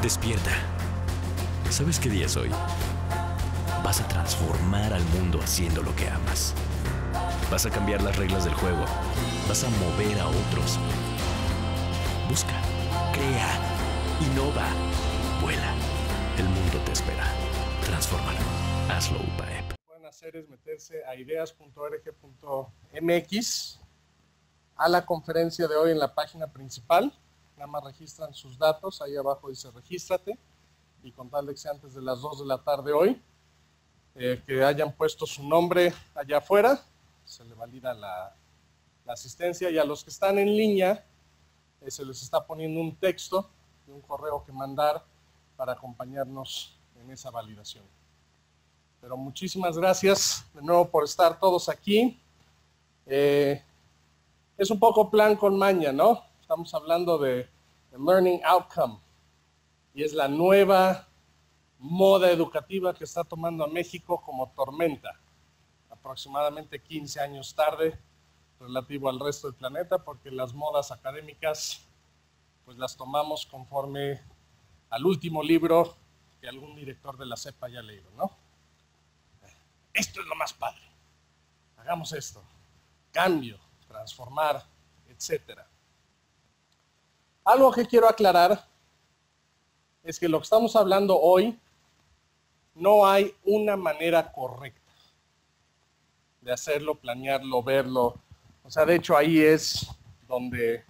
Despierta. ¿Sabes qué día es hoy? Vas a transformar al mundo haciendo lo que amas. Vas a cambiar las reglas del juego. Vas a mover a otros. Busca, crea, innova, vuela. El mundo te espera. Transfórmalo. Hazlo UPAEP. Lo que pueden hacer es meterse a ideas.org.mx a la conferencia de hoy en la página principal. Nada más registran sus datos. Ahí abajo dice regístrate. Y con tal de que sea antes de las 2 de la tarde hoy, que hayan puesto su nombre allá afuera, se le valida la asistencia. Y a los que están en línea, se les está poniendo un texto de un correo que mandar para acompañarnos en esa validación. Pero muchísimas gracias de nuevo por estar todos aquí. Es un poco plan con maña, ¿no? Estamos hablando de Learning Outcome y es la nueva moda educativa que está tomando a México como tormenta, aproximadamente 15 años tarde relativo al resto del planeta, porque las modas académicas pues las tomamos conforme al último libro que algún director de la SEP haya leído, ¿no? Esto es lo más padre, hagamos esto, cambio, transformar, etcétera. Algo que quiero aclarar es que lo que estamos hablando hoy, no hay una manera correcta de hacerlo, planearlo, verlo. O sea, de hecho ahí es donde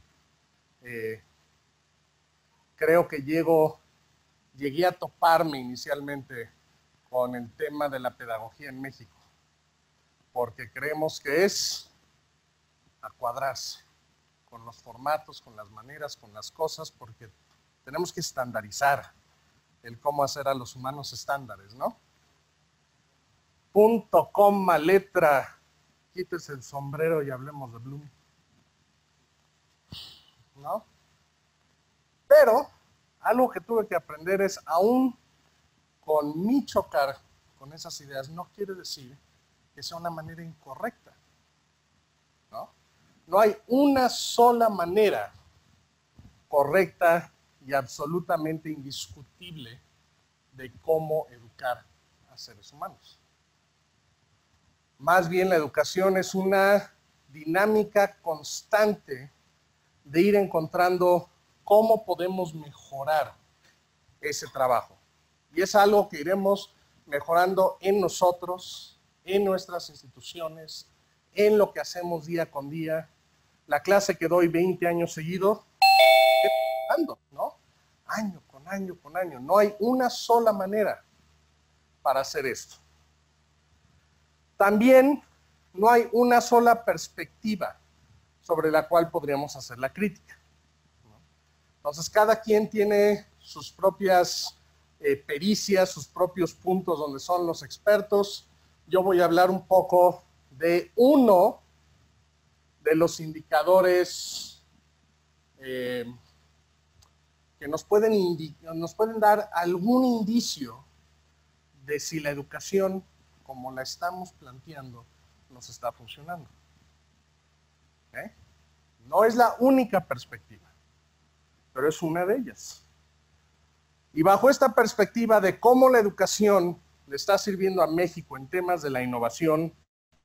creo que llegué a toparme inicialmente con el tema de la pedagogía en México, porque creemos que es a cuadrarse con los formatos, con las maneras, con las cosas, porque tenemos que estandarizar el cómo hacer a los humanos estándares, ¿no? Punto, coma, letra, quítese el sombrero y hablemos de Bloom, ¿no? Pero algo que tuve que aprender es, aún con mi chocar con esas ideas, no quiere decir que sea una manera incorrecta, ¿no? No hay una sola manera correcta y absolutamente indiscutible de cómo educar a seres humanos. Más bien, la educación es una dinámica constante de ir encontrando cómo podemos mejorar ese trabajo. Y es algo que iremos mejorando en nosotros, en nuestras instituciones, en lo que hacemos día con día. La clase que doy 20 años seguidos, ¿no? Año con año con año. No hay una sola manera para hacer esto. También no hay una sola perspectiva sobre la cual podríamos hacer la crítica, ¿no? Entonces, cada quien tiene sus propias pericias, sus propios puntos donde son los expertos. Yo voy a hablar un poco de uno de los indicadores que nos pueden dar algún indicio de si la educación, como la estamos planteando, nos está funcionando. ¿Okay? No es la única perspectiva, pero es una de ellas. Y bajo esta perspectiva de cómo la educación le está sirviendo a México en temas de la innovación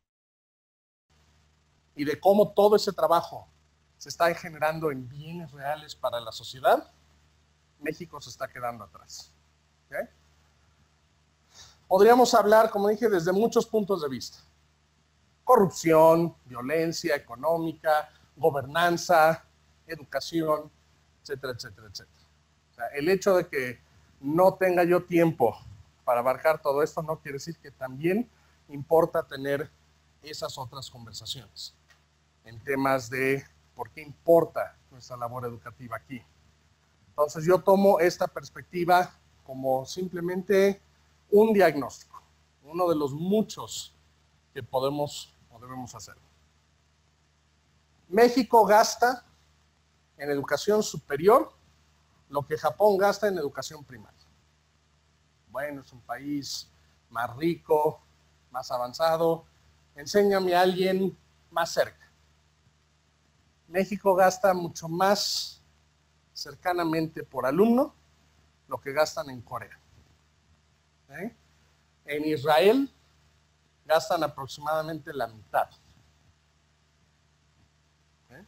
y de cómo todo ese trabajo se está generando en bienes reales para la sociedad, México se está quedando atrás. ¿Okay? Podríamos hablar, como dije, desde muchos puntos de vista. Corrupción, violencia económica, gobernanza, educación, etcétera, etcétera, etcétera. O sea, el hecho de que no tenga yo tiempo para abarcar todo esto no quiere decir que también importa tener esas otras conversaciones en temas de por qué importa nuestra labor educativa aquí. Entonces yo tomo esta perspectiva como simplemente un diagnóstico, uno de los muchos que podemos o debemos hacer. México gasta en educación superior lo que Japón gasta en educación primaria. Bueno, es un país más rico, más avanzado. Enséñame a alguien más cerca. México gasta mucho más cercanamente por alumno lo que gastan en Corea. ¿Okay? En Israel gastan aproximadamente la mitad. ¿Okay?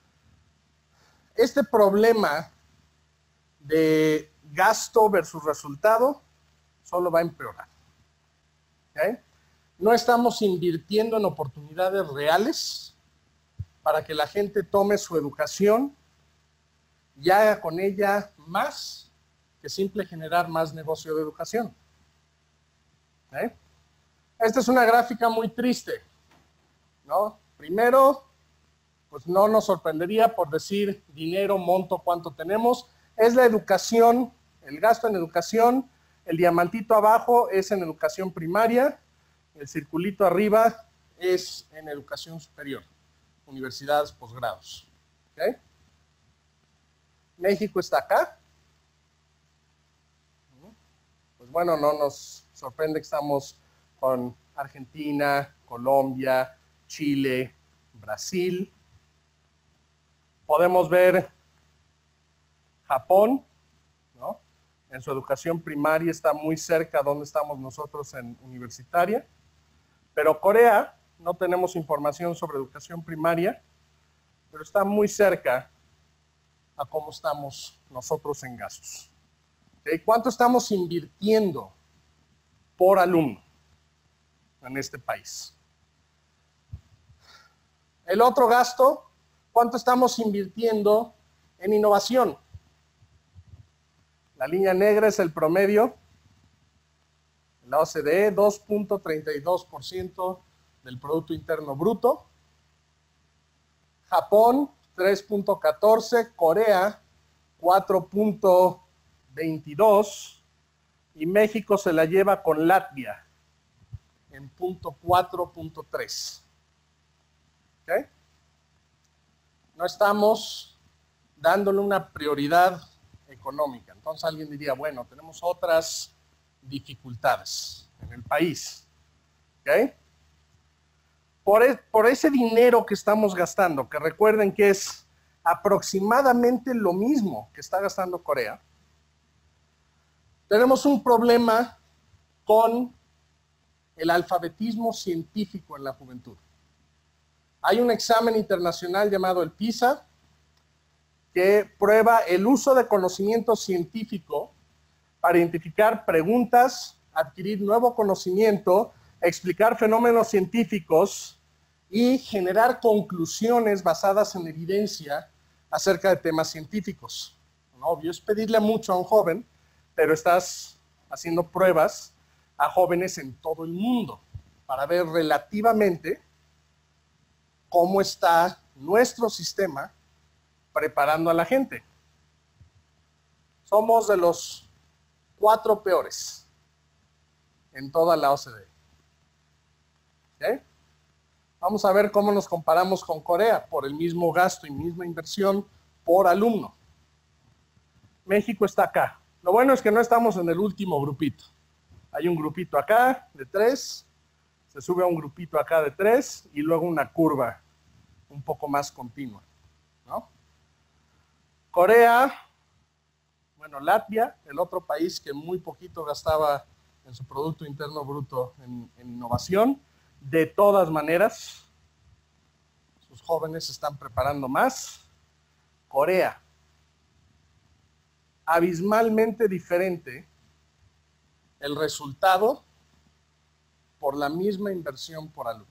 Este problema de gasto versus resultado solo va a empeorar. ¿Okay? No estamos invirtiendo en oportunidades reales para que la gente tome su educación y haga con ella más que simple generar más negocio de educación. ¿Okay? Esta es una gráfica muy triste, ¿no? Primero, pues no nos sorprendería por decir dinero, monto, cuánto tenemos. Es la educación, el gasto en educación. El diamantito abajo es en educación primaria. El circulito arriba es en educación superior, universidades, posgrados. ¿Okay? México está acá. Pues bueno, no nos sorprende que estamos con Argentina, Colombia, Chile, Brasil. Podemos ver Japón, ¿no? En su educación primaria está muy cerca donde estamos nosotros en universitaria. Pero Corea, no tenemos información sobre educación primaria, pero está muy cerca a cómo estamos nosotros en gastos. ¿Okay? ¿Cuánto estamos invirtiendo por alumno en este país? El otro gasto, ¿cuánto estamos invirtiendo en innovación? La línea negra es el promedio. La OCDE, 2.32% del Producto Interno Bruto. Japón, 3.14%. Corea, 4.22%. Y México se la lleva con Latvia en 4.3%. ¿Okay? No estamos dándole una prioridad económica. Entonces alguien diría, bueno, tenemos otras dificultades en el país. ¿Okay? Por ese dinero que estamos gastando, que recuerden que es aproximadamente lo mismo que está gastando Corea, tenemos un problema con el alfabetismo científico en la juventud. Hay un examen internacional llamado el PISA que prueba el uso de conocimiento científico para identificar preguntas, adquirir nuevo conocimiento, explicar fenómenos científicos y generar conclusiones basadas en evidencia acerca de temas científicos. Obvio es pedirle mucho a un joven, pero estás haciendo pruebas a jóvenes en todo el mundo para ver relativamente cómo está nuestro sistema preparando a la gente. Somos de los 4 peores en toda la OCDE. ¿Okay? Vamos a ver cómo nos comparamos con Corea por el mismo gasto y misma inversión por alumno. México está acá. Lo bueno es que no estamos en el último grupito. Hay un grupito acá de 3, se sube a un grupito acá de 3 y luego una curva un poco más continua, ¿no? Corea, bueno, Latvia, el otro país que muy poquito gastaba en su Producto Interno Bruto en innovación. De todas maneras, sus jóvenes se están preparando más. Corea, abismalmente diferente el resultado por la misma inversión por alumno.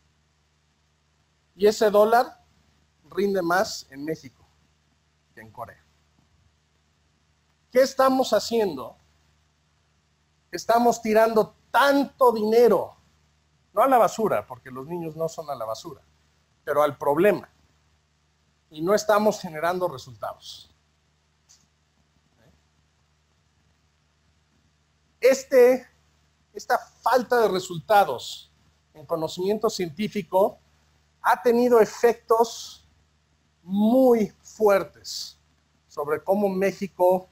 Y ese dólar rinde más en México que en Corea. ¿Qué estamos haciendo? Estamos tirando tanto dinero, no a la basura, porque los niños no son a la basura, pero al problema. Y no estamos generando resultados. Esta falta de resultados en conocimiento científico ha tenido efectos muy fuertes sobre cómo México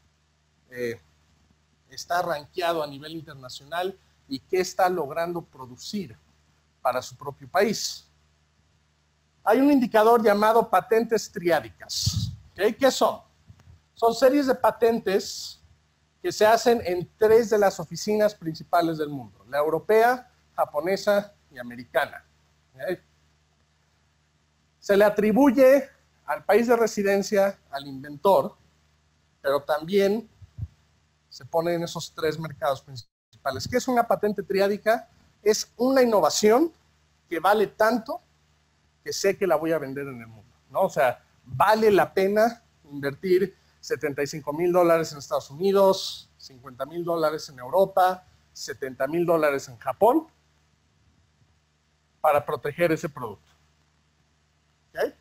está rankeado a nivel internacional y qué está logrando producir para su propio país. Hay un indicador llamado patentes triádicas. ¿Okay? ¿Qué son? Son series de patentes que se hacen en 3 de las oficinas principales del mundo, la europea, japonesa y americana. ¿Okay? Se le atribuye al país de residencia, al inventor, pero también se pone en esos 3 mercados principales. ¿Qué es una patente triádica? Es una innovación que vale tanto que sé que la voy a vender en el mundo, ¿no? O sea, vale la pena invertir $75,000 en Estados Unidos, $50,000 en Europa, $70,000 en Japón para proteger ese producto. ¿Okay?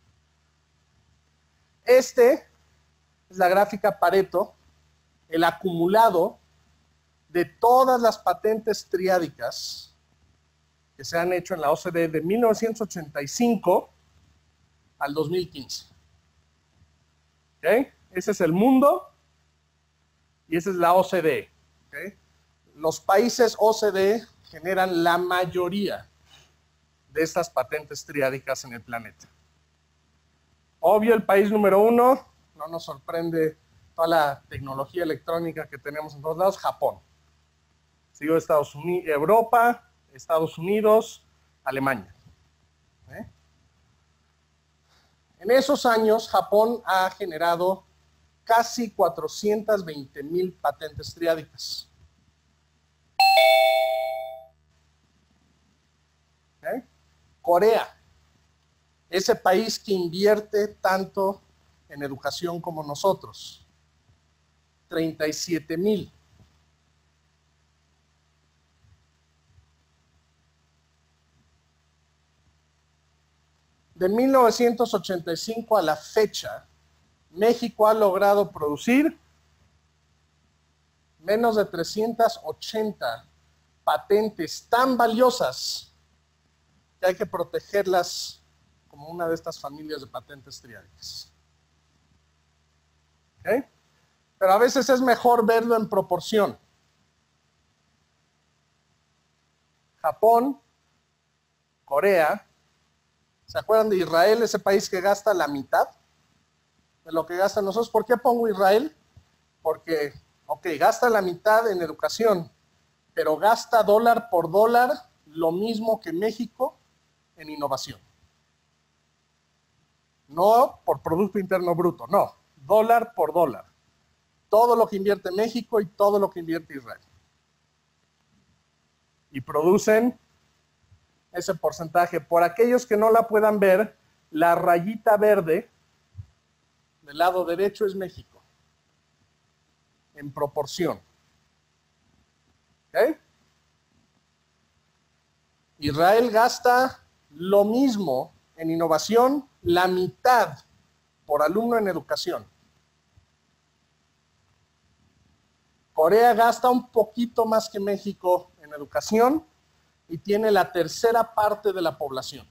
Este es la gráfica Pareto, el acumulado de todas las patentes triádicas que se han hecho en la OCDE de 1985 al 2015. ¿Okay? Ese es el mundo y esa es la OCDE. ¿Okay? Los países OCDE generan la mayoría de estas patentes triádicas en el planeta. Obvio, el país número 1, no nos sorprende toda la tecnología electrónica que tenemos en todos lados, Japón. Sigo Estados Unidos, Europa, Estados Unidos, Alemania. ¿Eh? En esos años, Japón ha generado casi 420,000 patentes triádicas. ¿Eh? Corea, ese país que invierte tanto en educación como nosotros, 37,000. De 1985 a la fecha, México ha logrado producir menos de 380 patentes tan valiosas que hay que protegerlas como una de estas familias de patentes triádicas. ¿Okay? Pero a veces es mejor verlo en proporción. Japón, Corea, ¿se acuerdan de Israel, ese país que gasta la mitad de lo que gastan nosotros? ¿Por qué pongo Israel? Porque, ok, gasta la mitad en educación, pero gasta dólar por dólar lo mismo que México en innovación. No por Producto Interno Bruto, no, dólar por dólar. Todo lo que invierte México y todo lo que invierte Israel. Y producen ese porcentaje. Por aquellos que no la puedan ver, la rayita verde del lado derecho es México, en proporción. ¿Okay? Israel gasta lo mismo en innovación, la mitad por alumno en educación. Corea gasta un poquito más que México en educación y tiene la tercera parte de la población.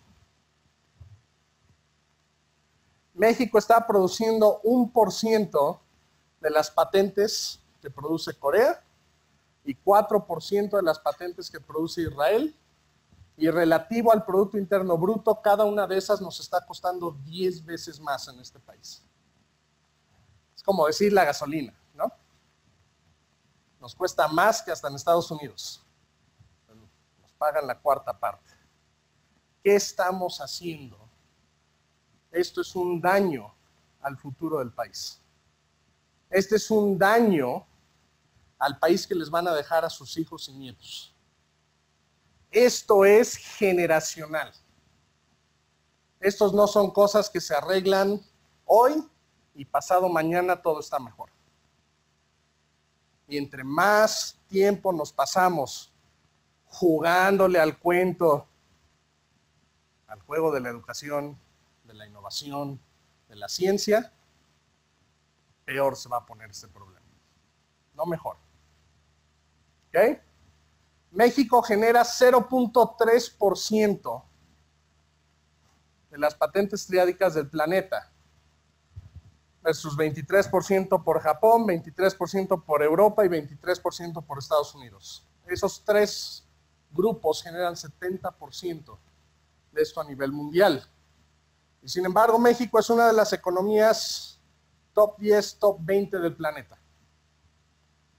México está produciendo 1% de las patentes que produce Corea y 4% de las patentes que produce Israel. Y relativo al Producto Interno Bruto, cada una de esas nos está costando 10 veces más en este país. Es como decir la gasolina, ¿no? Nos cuesta más que hasta en Estados Unidos. Nos pagan la cuarta parte. ¿Qué estamos haciendo? Esto es un daño al futuro del país. Este es un daño al país que les van a dejar a sus hijos y nietos. Esto es generacional. Estos no son cosas que se arreglan hoy y pasado mañana todo está mejor. Y entre más tiempo nos pasamos jugándole al cuento, al juego de la educación, de la innovación, de la ciencia, peor se va a poner este problema. No mejor. ¿Ok? México genera 0.3% de las patentes triádicas del planeta, versus 23% por Japón, 23% por Europa y 23% por Estados Unidos. Esos 3 grupos generan 70% de esto a nivel mundial. Y sin embargo, México es una de las economías top 10, top 20 del planeta.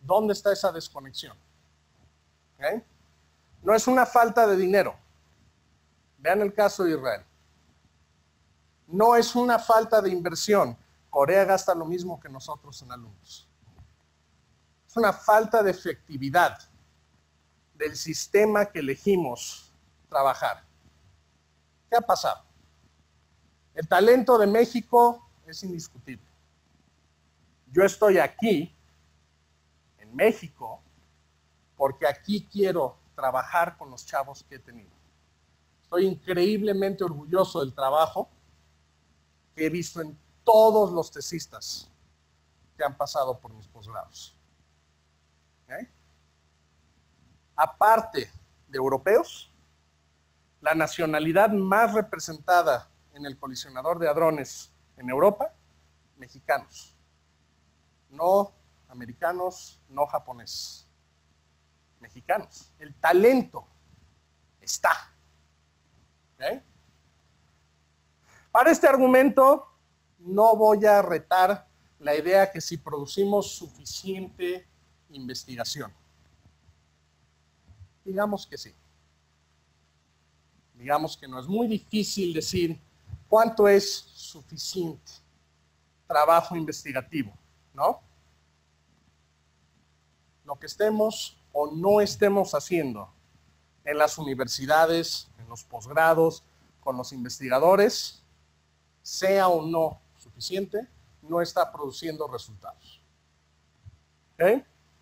¿Dónde está esa desconexión? ¿Okay? No es una falta de dinero. Vean el caso de Israel. No es una falta de inversión. Corea gasta lo mismo que nosotros en alumnos. Es una falta de efectividad del sistema que elegimos trabajar. ¿Qué ha pasado? El talento de México es indiscutible. Yo estoy aquí, en México, porque aquí quiero trabajar con los chavos que he tenido. Estoy increíblemente orgulloso del trabajo que he visto en todos los tesistas que han pasado por mis posgrados. ¿Okay? Aparte de europeos, la nacionalidad más representada en el colisionador de hadrones en Europa, mexicanos. No americanos, no japoneses. Mexicanos. El talento está. ¿Okay? Para este argumento no voy a retar la idea que si producimos suficiente investigación. Digamos que sí. Digamos que no es muy difícil decir cuánto es suficiente trabajo investigativo, ¿no? Lo que estemos o no estemos haciendo en las universidades, en los posgrados, con los investigadores, sea o no suficiente, no está produciendo resultados. ¿Okay?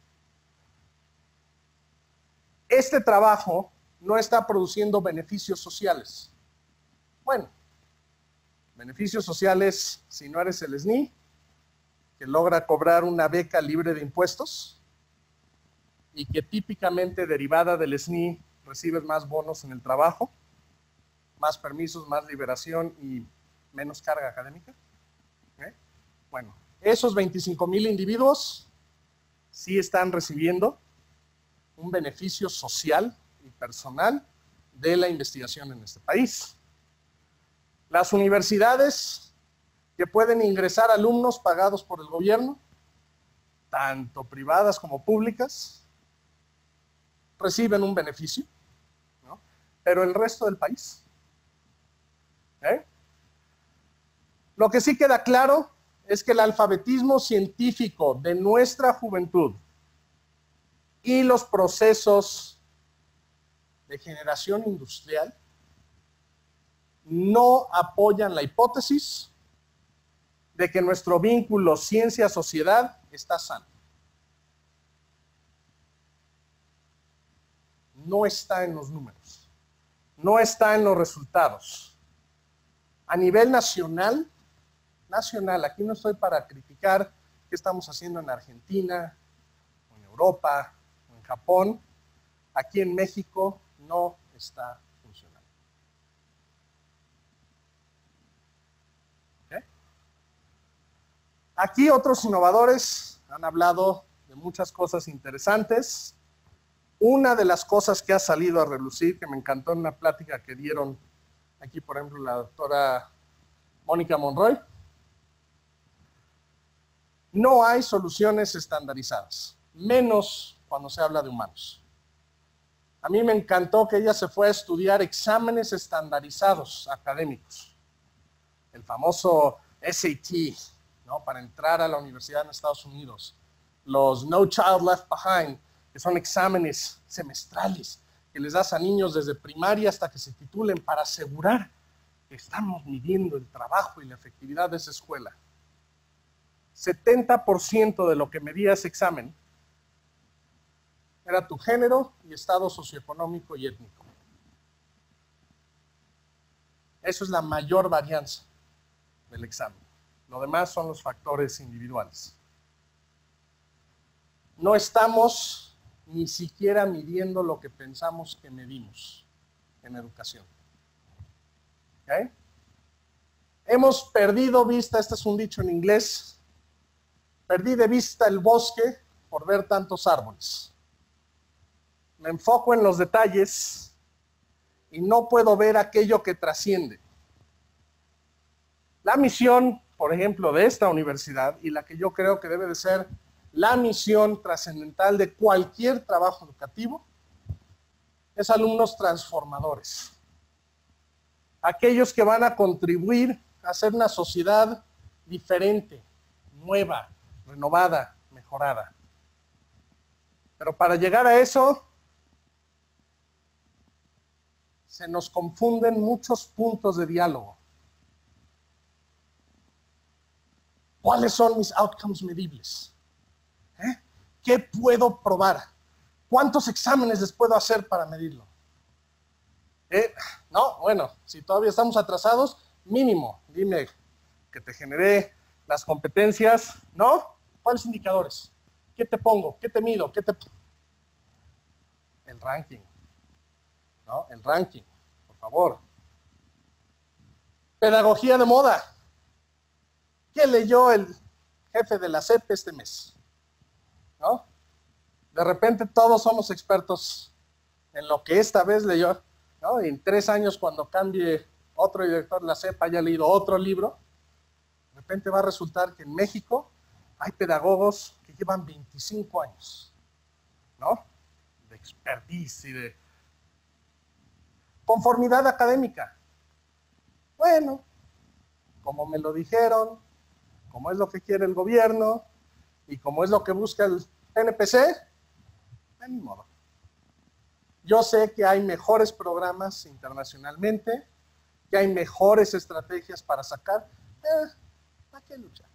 Este trabajo no está produciendo beneficios sociales. Bueno, beneficios sociales si no eres el SNI, que logra cobrar una beca libre de impuestos y que típicamente derivada del SNI recibes más bonos en el trabajo, más permisos, más liberación y menos carga académica. ¿Okay? Bueno, esos 25,000 individuos sí están recibiendo un beneficio social y personal de la investigación en este país. Las universidades que pueden ingresar alumnos pagados por el gobierno, tanto privadas como públicas, reciben un beneficio, ¿no? Pero el resto del país. ¿Eh? Lo que sí queda claro es que el alfabetismo científico de nuestra juventud y los procesos de generación industrial no apoyan la hipótesis de que nuestro vínculo ciencia-sociedad está sano. No está en los números, no está en los resultados. A nivel nacional, aquí no estoy para criticar qué estamos haciendo en Argentina, o en Europa, o en Japón. Aquí en México no está funcionando. ¿Okay? Aquí otros innovadores han hablado de muchas cosas interesantes. Una de las cosas que ha salido a relucir, que me encantó en una plática que dieron aquí, por ejemplo, la doctora Mónica Monroy, no hay soluciones estandarizadas, menos cuando se habla de humanos. A mí me encantó que ella se fue a estudiar exámenes estandarizados académicos. El famoso SAT, ¿no? Para entrar a la universidad en Estados Unidos. Los No Child Left Behind, que son exámenes semestrales que les das a niños desde primaria hasta que se titulen para asegurar que estamos midiendo el trabajo y la efectividad de esa escuela. 70% de lo que medía ese examen era tu género y estado socioeconómico y étnico. Eso es la mayor varianza del examen. Lo demás son los factores individuales. No estamos ni siquiera midiendo lo que pensamos que medimos en educación. ¿Okay? Hemos perdido vista, este es un dicho en inglés, perdí de vista el bosque por ver tantos árboles. Me enfoco en los detalles y no puedo ver aquello que trasciende. La misión, por ejemplo, de esta universidad y la que yo creo que debe de ser la misión trascendental de cualquier trabajo educativo es alumnos transformadores. Aquellos que van a contribuir a hacer una sociedad diferente, nueva, renovada, mejorada. Pero para llegar a eso, se nos confunden muchos puntos de diálogo. ¿Cuáles son mis outcomes medibles? ¿Qué puedo probar? ¿Cuántos exámenes les puedo hacer para medirlo? No, bueno, si todavía estamos atrasados, mínimo, dime que te generé las competencias, ¿no? ¿Cuáles indicadores? ¿Qué te pongo? ¿Qué te mido? El ranking, ¿no? El ranking, por favor. Pedagogía de moda. ¿Qué leyó el jefe de la SEP este mes? ¿No? De repente todos somos expertos en lo que esta vez leyó, ¿no? Y en 3 años, cuando cambie otro director de la SEP, haya leído otro libro, de repente va a resultar que en México hay pedagogos que llevan 25 años, ¿no? De expertise y de conformidad académica. Bueno, como me lo dijeron, como es lo que quiere el gobierno y como es lo que busca el NPC, de ni modo. Yo sé que hay mejores programas internacionalmente, que hay mejores estrategias para sacar. ¿Para qué luchar?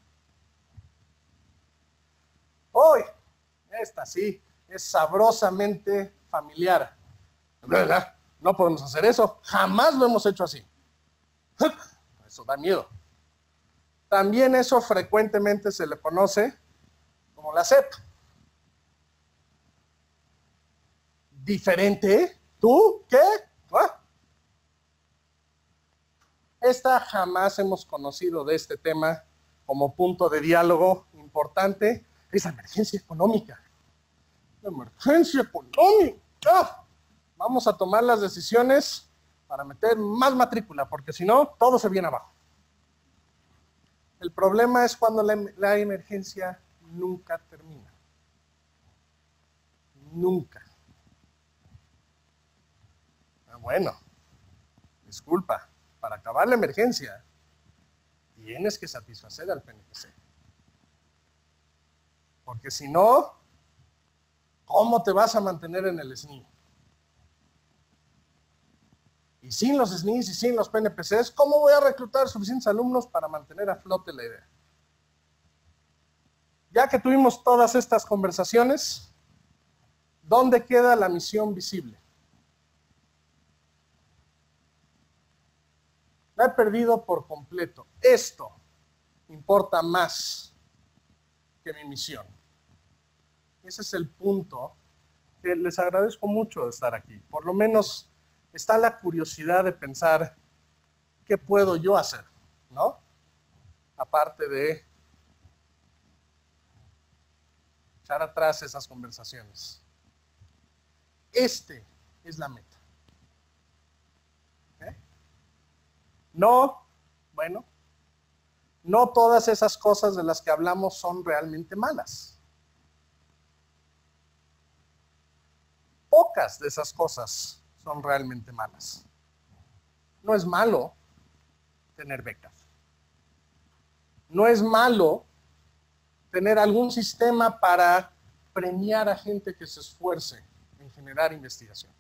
Hoy, esta sí, es sabrosamente familiar. ¿Verdad? No podemos hacer eso. Jamás lo hemos hecho así. Eso da miedo. También eso frecuentemente se le conoce como la SEP. ¿Diferente? ¿Tú? ¿Qué? ¿Ah? Esta jamás hemos conocido de este tema como punto de diálogo importante. Es la emergencia económica. La emergencia económica. Vamos a tomar las decisiones para meter más matrícula, porque si no, todo se viene abajo. El problema es cuando la emergencia nunca termina. Nunca. Bueno, disculpa, para acabar la emergencia tienes que satisfacer al PNPC. Porque si no, ¿cómo te vas a mantener en el SNI? Y sin los SNIs y sin los PNPCs, ¿cómo voy a reclutar suficientes alumnos para mantener a flote la idea? Ya que tuvimos todas estas conversaciones, ¿dónde queda la misión visible? La he perdido por completo. Esto importa más que mi misión. Ese es el punto que les agradezco mucho de estar aquí. Por lo menos está la curiosidad de pensar qué puedo yo hacer, ¿no? Aparte de echar atrás esas conversaciones. Es la meta. No, bueno, no todas esas cosas de las que hablamos son realmente malas. Pocas de esas cosas son realmente malas. No es malo tener becas. No es malo tener algún sistema para premiar a gente que se esfuerce en generar investigación.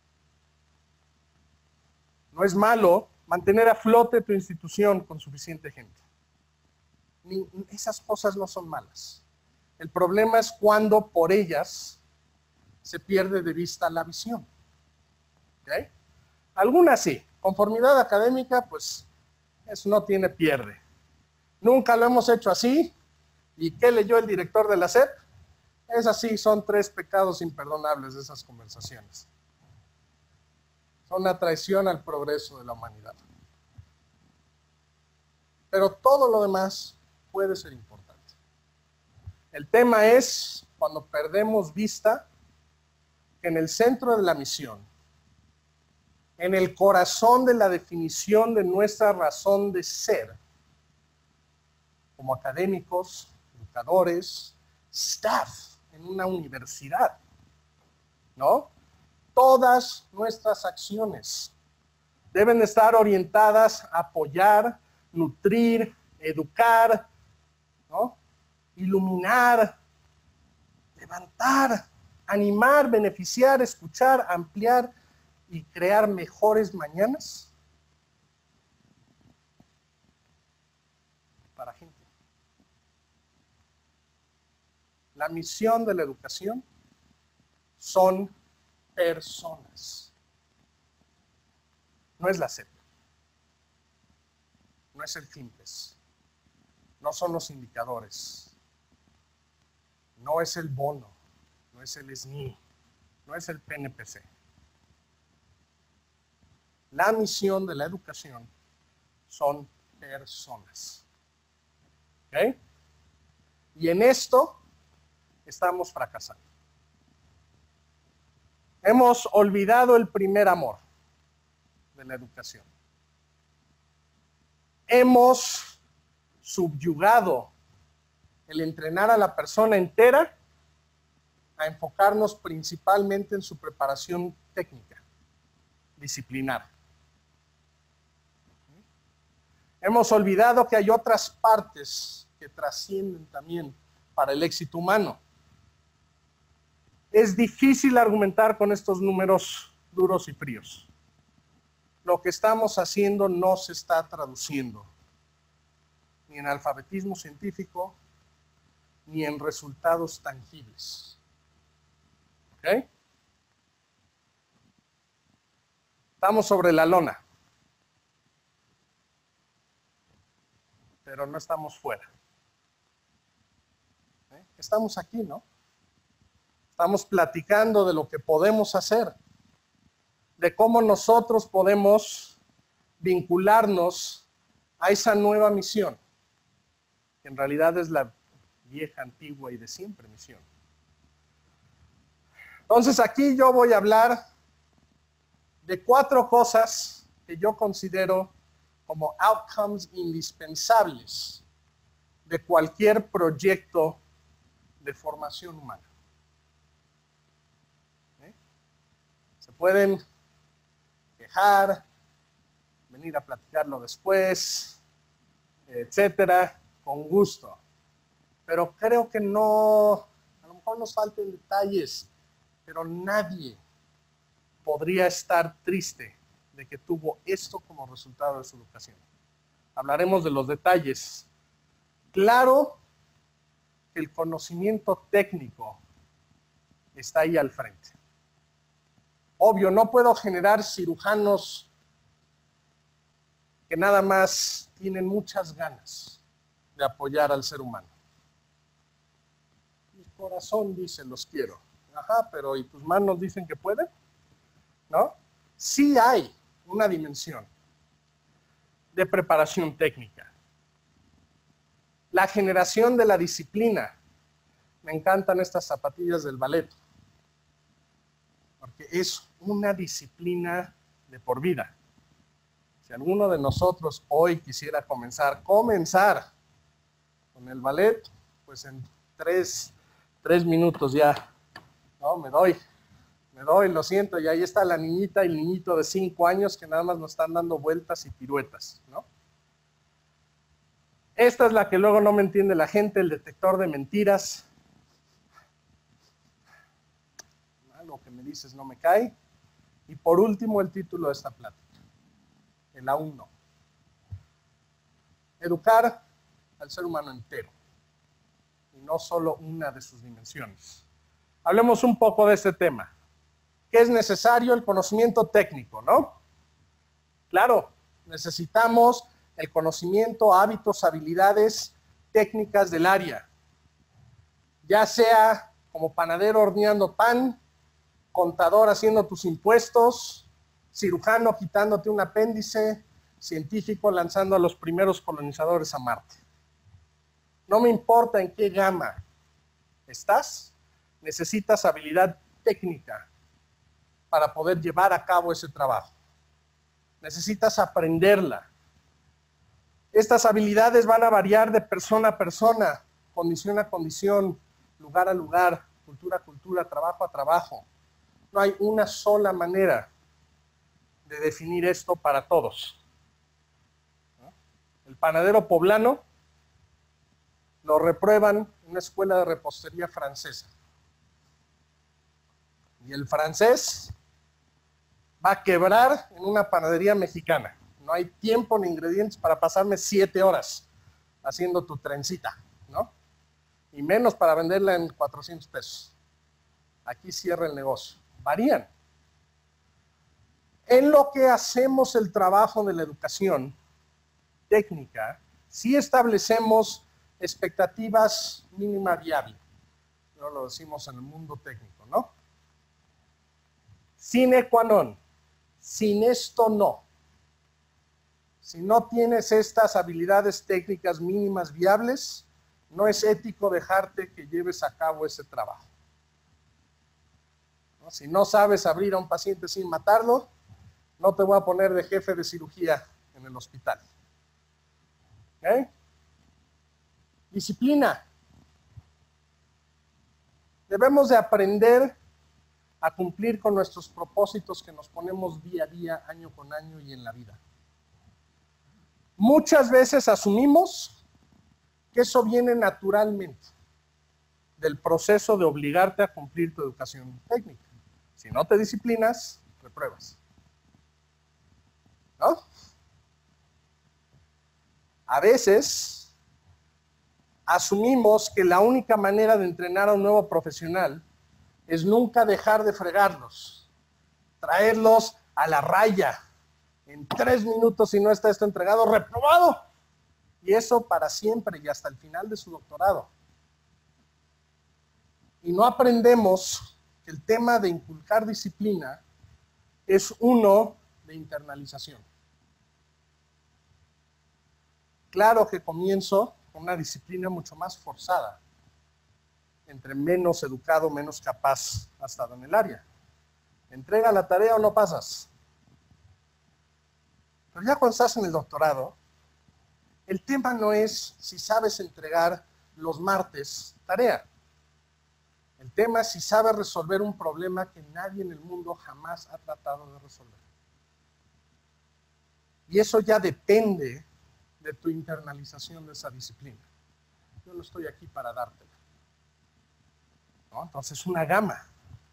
No es malo mantener a flote tu institución con suficiente gente. Esas cosas no son malas. El problema es cuando por ellas se pierde de vista la visión. ¿Okay? Algunas sí. Conformidad académica, pues eso no tiene pierde. Nunca lo hemos hecho así. ¿Y qué leyó el director de la SEP? Es así, son 3 pecados imperdonables de esas conversaciones. Son una traición al progreso de la humanidad. Pero todo lo demás puede ser importante. El tema es cuando perdemos vista que en el centro de la misión, en el corazón de la definición de nuestra razón de ser, como académicos, educadores, staff en una universidad, ¿no? Todas nuestras acciones deben estar orientadas a apoyar, nutrir, educar, ¿no? Iluminar, levantar, animar, beneficiar, escuchar, ampliar y crear mejores mañanas para gente. La misión de la educación son personas. No es la SEP, no es el FIMPES, no son los indicadores, no es el bono, no es el SNI, no es el PNPC. La misión de la educación son personas. ¿Ok? Y en esto estamos fracasando. Hemos olvidado el primer amor de la educación. Hemos subyugado el entrenar a la persona entera a enfocarnos principalmente en su preparación técnica, disciplinar. Hemos olvidado que hay otras partes que trascienden también para el éxito humano. Es difícil argumentar con estos números duros y fríos. Lo que estamos haciendo no se está traduciendo ni en alfabetismo científico, ni en resultados tangibles. ¿Ok? Estamos sobre la lona, pero no estamos fuera. Estamos aquí, ¿no? Estamos platicando de lo que podemos hacer, de cómo nosotros podemos vincularnos a esa nueva misión, que en realidad es la vieja, antigua y de siempre misión. Entonces aquí yo voy a hablar de 4 cosas que yo considero como outcomes indispensables de cualquier proyecto de formación humana. Se pueden quejar, venir a platicarlo después, etcétera, con gusto. Pero creo que no, a lo mejor nos faltan detalles, pero nadie podría estar triste de que tuvo esto como resultado de su educación. Hablaremos de los detalles. Claro que el conocimiento técnico está ahí al frente. Obvio, no puedo generar cirujanos que nada más tienen muchas ganas de apoyar al ser humano. Mi corazón dice, los quiero. Ajá, pero ¿y tus manos dicen que pueden? ¿No? Sí hay una dimensión de preparación técnica. La generación de la disciplina. Me encantan estas zapatillas del ballet, porque es una disciplina de por vida. Si alguno de nosotros hoy quisiera comenzar con el ballet, pues en 3 minutos ya, ¿no? Me doy, lo siento, y ahí está la niñita y el niñito de 5 años que nada más nos están dando vueltas y piruetas, ¿no? Esta es la que luego no me entiende la gente, el detector de mentiras. Lo que me dices no me cae. Y por último, el título de esta plática, el aún no. Educar al ser humano entero, y no solo una de sus dimensiones. Hablemos un poco de este tema. ¿Qué es necesario? El conocimiento técnico, ¿no? Claro, necesitamos el conocimiento, hábitos, habilidades técnicas del área. Ya sea como panadero horneando pan, contador haciendo tus impuestos, cirujano quitándote un apéndice, científico lanzando a los primeros colonizadores a Marte. No me importa en qué gama estás, necesitas habilidad técnica para poder llevar a cabo ese trabajo. Necesitas aprenderla. Estas habilidades van a variar de persona a persona, condición a condición, lugar a lugar, cultura a cultura, trabajo a trabajo. No hay una sola manera de definir esto para todos. El panadero poblano lo reprueban en una escuela de repostería francesa. Y el francés va a quebrar en una panadería mexicana. No hay tiempo ni ingredientes para pasarme 7 horas haciendo tu trencita, ¿no? Y menos para venderla en 400 pesos. Aquí cierra el negocio. Varían. En lo que hacemos el trabajo de la educación técnica, sí establecemos expectativas mínima viable. No lo decimos en el mundo técnico, ¿no? Sine qua non. Sin esto no. Si no tienes estas habilidades técnicas mínimas viables, no es ético dejarte que lleves a cabo ese trabajo. ¿No? Si no sabes abrir a un paciente sin matarlo, no te voy a poner de jefe de cirugía en el hospital. ¿Okay? Disciplina. Debemos de aprender a cumplir con nuestros propósitos que nos ponemos día a día, año con año y en la vida. Muchas veces asumimos que eso viene naturalmente del proceso de obligarte a cumplir tu educación técnica. Si no te disciplinas, repruebas. ¿No? A veces asumimos que la única manera de entrenar a un nuevo profesional es nunca dejar de fregarlos, traerlos a la raya. En 3 minutos, si no está esto entregado, reprobado. Y eso para siempre y hasta el final de su doctorado. Y no aprendemos que el tema de inculcar disciplina es uno de internalización. Claro que comienzo con una disciplina mucho más forzada. Entre menos educado, menos capaz has estado en el área. ¿Entrega la tarea o no pasas? Pero ya cuando estás en el doctorado, el tema no es si sabes entregar los martes tarea. El tema es si sabes resolver un problema que nadie en el mundo jamás ha tratado de resolver. Y eso ya depende de tu internalización de esa disciplina. Yo no estoy aquí para dártela. ¿No? Entonces, una gama.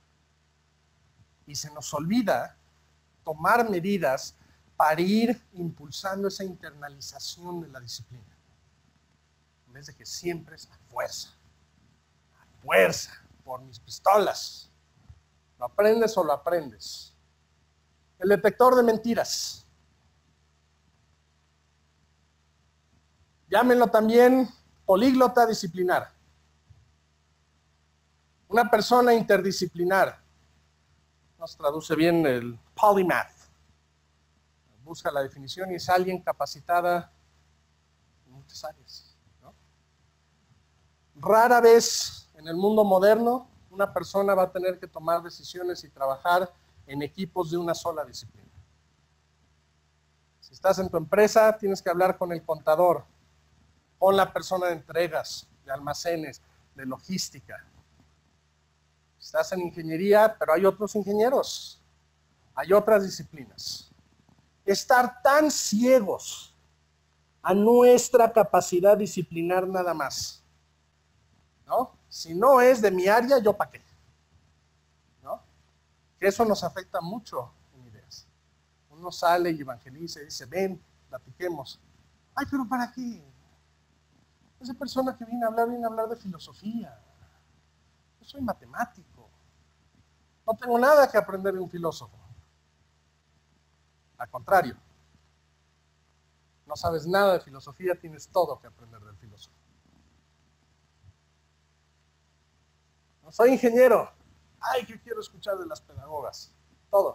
Y se nos olvida tomar medidas para ir impulsando esa internalización de la disciplina. En vez de que siempre es a fuerza, por mis pistolas. ¿Lo aprendes o lo aprendes? El detector de mentiras. Llámenlo también políglota disciplinar. Una persona interdisciplinar. Nos traduce bien el polymath. Busca la definición y es alguien capacitada en muchas áreas, ¿no? Rara vez en el mundo moderno una persona va a tener que tomar decisiones y trabajar en equipos de una sola disciplina. Si estás en tu empresa, tienes que hablar con el contador, con la persona de entregas, de almacenes, de logística. Estás en ingeniería, pero hay otros ingenieros, hay otras disciplinas. Estar tan ciegos a nuestra capacidad disciplinar nada más, ¿no? Si no es de mi área, ¿yo para qué? ¿No? Que eso nos afecta mucho en ideas. Uno sale y evangeliza y dice, ven, platiquemos. Ay, pero ¿para qué? Esa persona que viene a hablar de filosofía. Yo soy matemático. No tengo nada que aprender de un filósofo. Al contrario, no sabes nada de filosofía, tienes todo que aprender del filósofo. No soy ingeniero. Ay, ¿qué quiero escuchar de las pedagogas? Todo.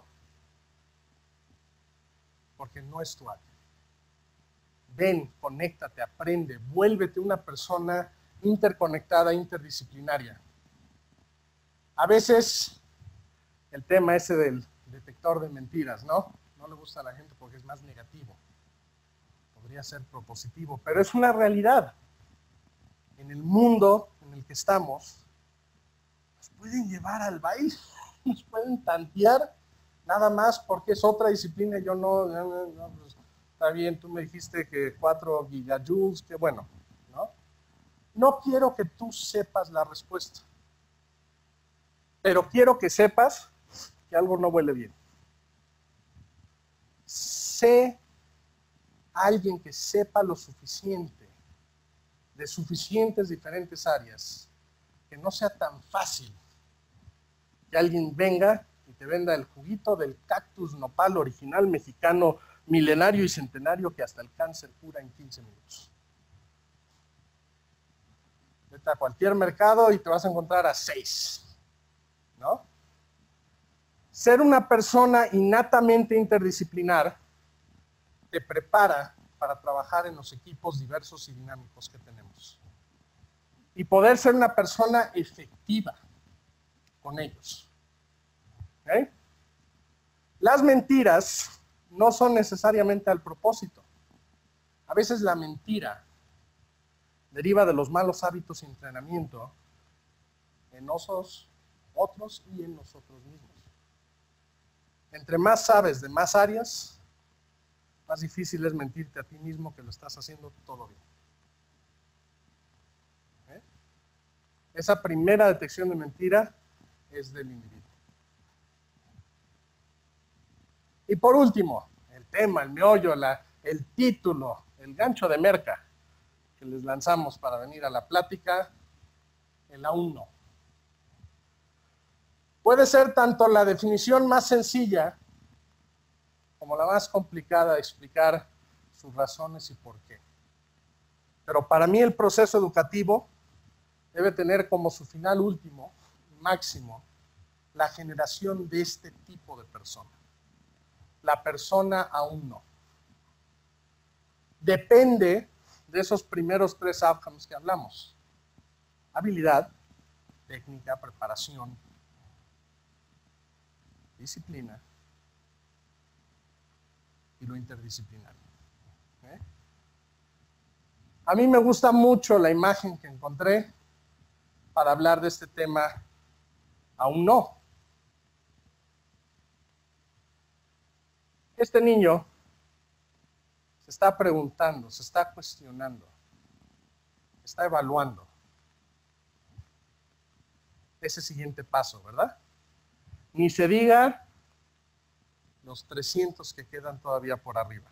Porque no es tu área. Ven, conéctate, aprende, vuélvete una persona interconectada, interdisciplinaria. A veces el tema ese del detector de mentiras, ¿no? No le gusta a la gente porque es más negativo. Podría ser propositivo, pero es una realidad. En el mundo en el que estamos, pueden llevar al baile, nos pueden tantear, nada más porque es otra disciplina, yo no, pues, está bien, tú me dijiste que 4 gigajoules, que bueno, ¿no? No quiero que tú sepas la respuesta, pero quiero que sepas que algo no huele bien. Sé alguien que sepa lo suficiente de suficientes diferentes áreas, que no sea tan fácil que alguien venga y te venda el juguito del cactus nopal original mexicano, milenario y centenario, que hasta el cáncer cura en 15 minutos. Vete a cualquier mercado y te vas a encontrar a 6, ¿no? Ser una persona innatamente interdisciplinar te prepara para trabajar en los equipos diversos y dinámicos que tenemos. Y poder ser una persona efectiva con ellos. ¿Okay? Las mentiras no son necesariamente al propósito. A veces la mentira deriva de los malos hábitos y entrenamiento en nosotros, otros y en nosotros mismos. Entre más sabes de más áreas, más difícil es mentirte a ti mismo que lo estás haciendo todo bien. ¿Eh? Esa primera detección de mentira es del individuo. Y por último, el tema, el meollo, el título, el gancho de merca que les lanzamos para venir a la plática, el aún no. Puede ser tanto la definición más sencilla como la más complicada de explicar sus razones y por qué. Pero para mí el proceso educativo debe tener como su final último, máximo, la generación de este tipo de persona. La persona aún no. Depende de esos primeros 3 outcomes que hablamos. Habilidad, técnica, preparación, disciplina y lo interdisciplinario. ¿Eh? A mí me gusta mucho la imagen que encontré para hablar de este tema aún no. Este niño se está preguntando, se está cuestionando, está evaluando ese siguiente paso, ¿verdad? Ni se diga los 300 que quedan todavía por arriba.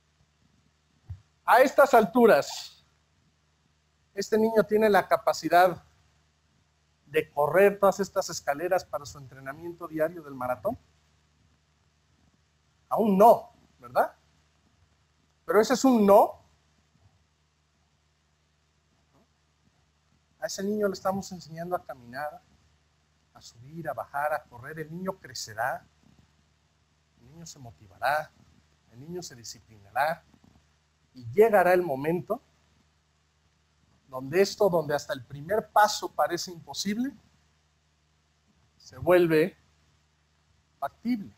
A estas alturas, este niño tiene la capacidad de correr todas estas escaleras para su entrenamiento diario del maratón. Aún no, ¿verdad? Pero ese es un no. A ese niño le estamos enseñando a caminar, a subir, a bajar, a correr. El niño crecerá, el niño se motivará, el niño se disciplinará y llegará el momento donde hasta el primer paso parece imposible, se vuelve factible.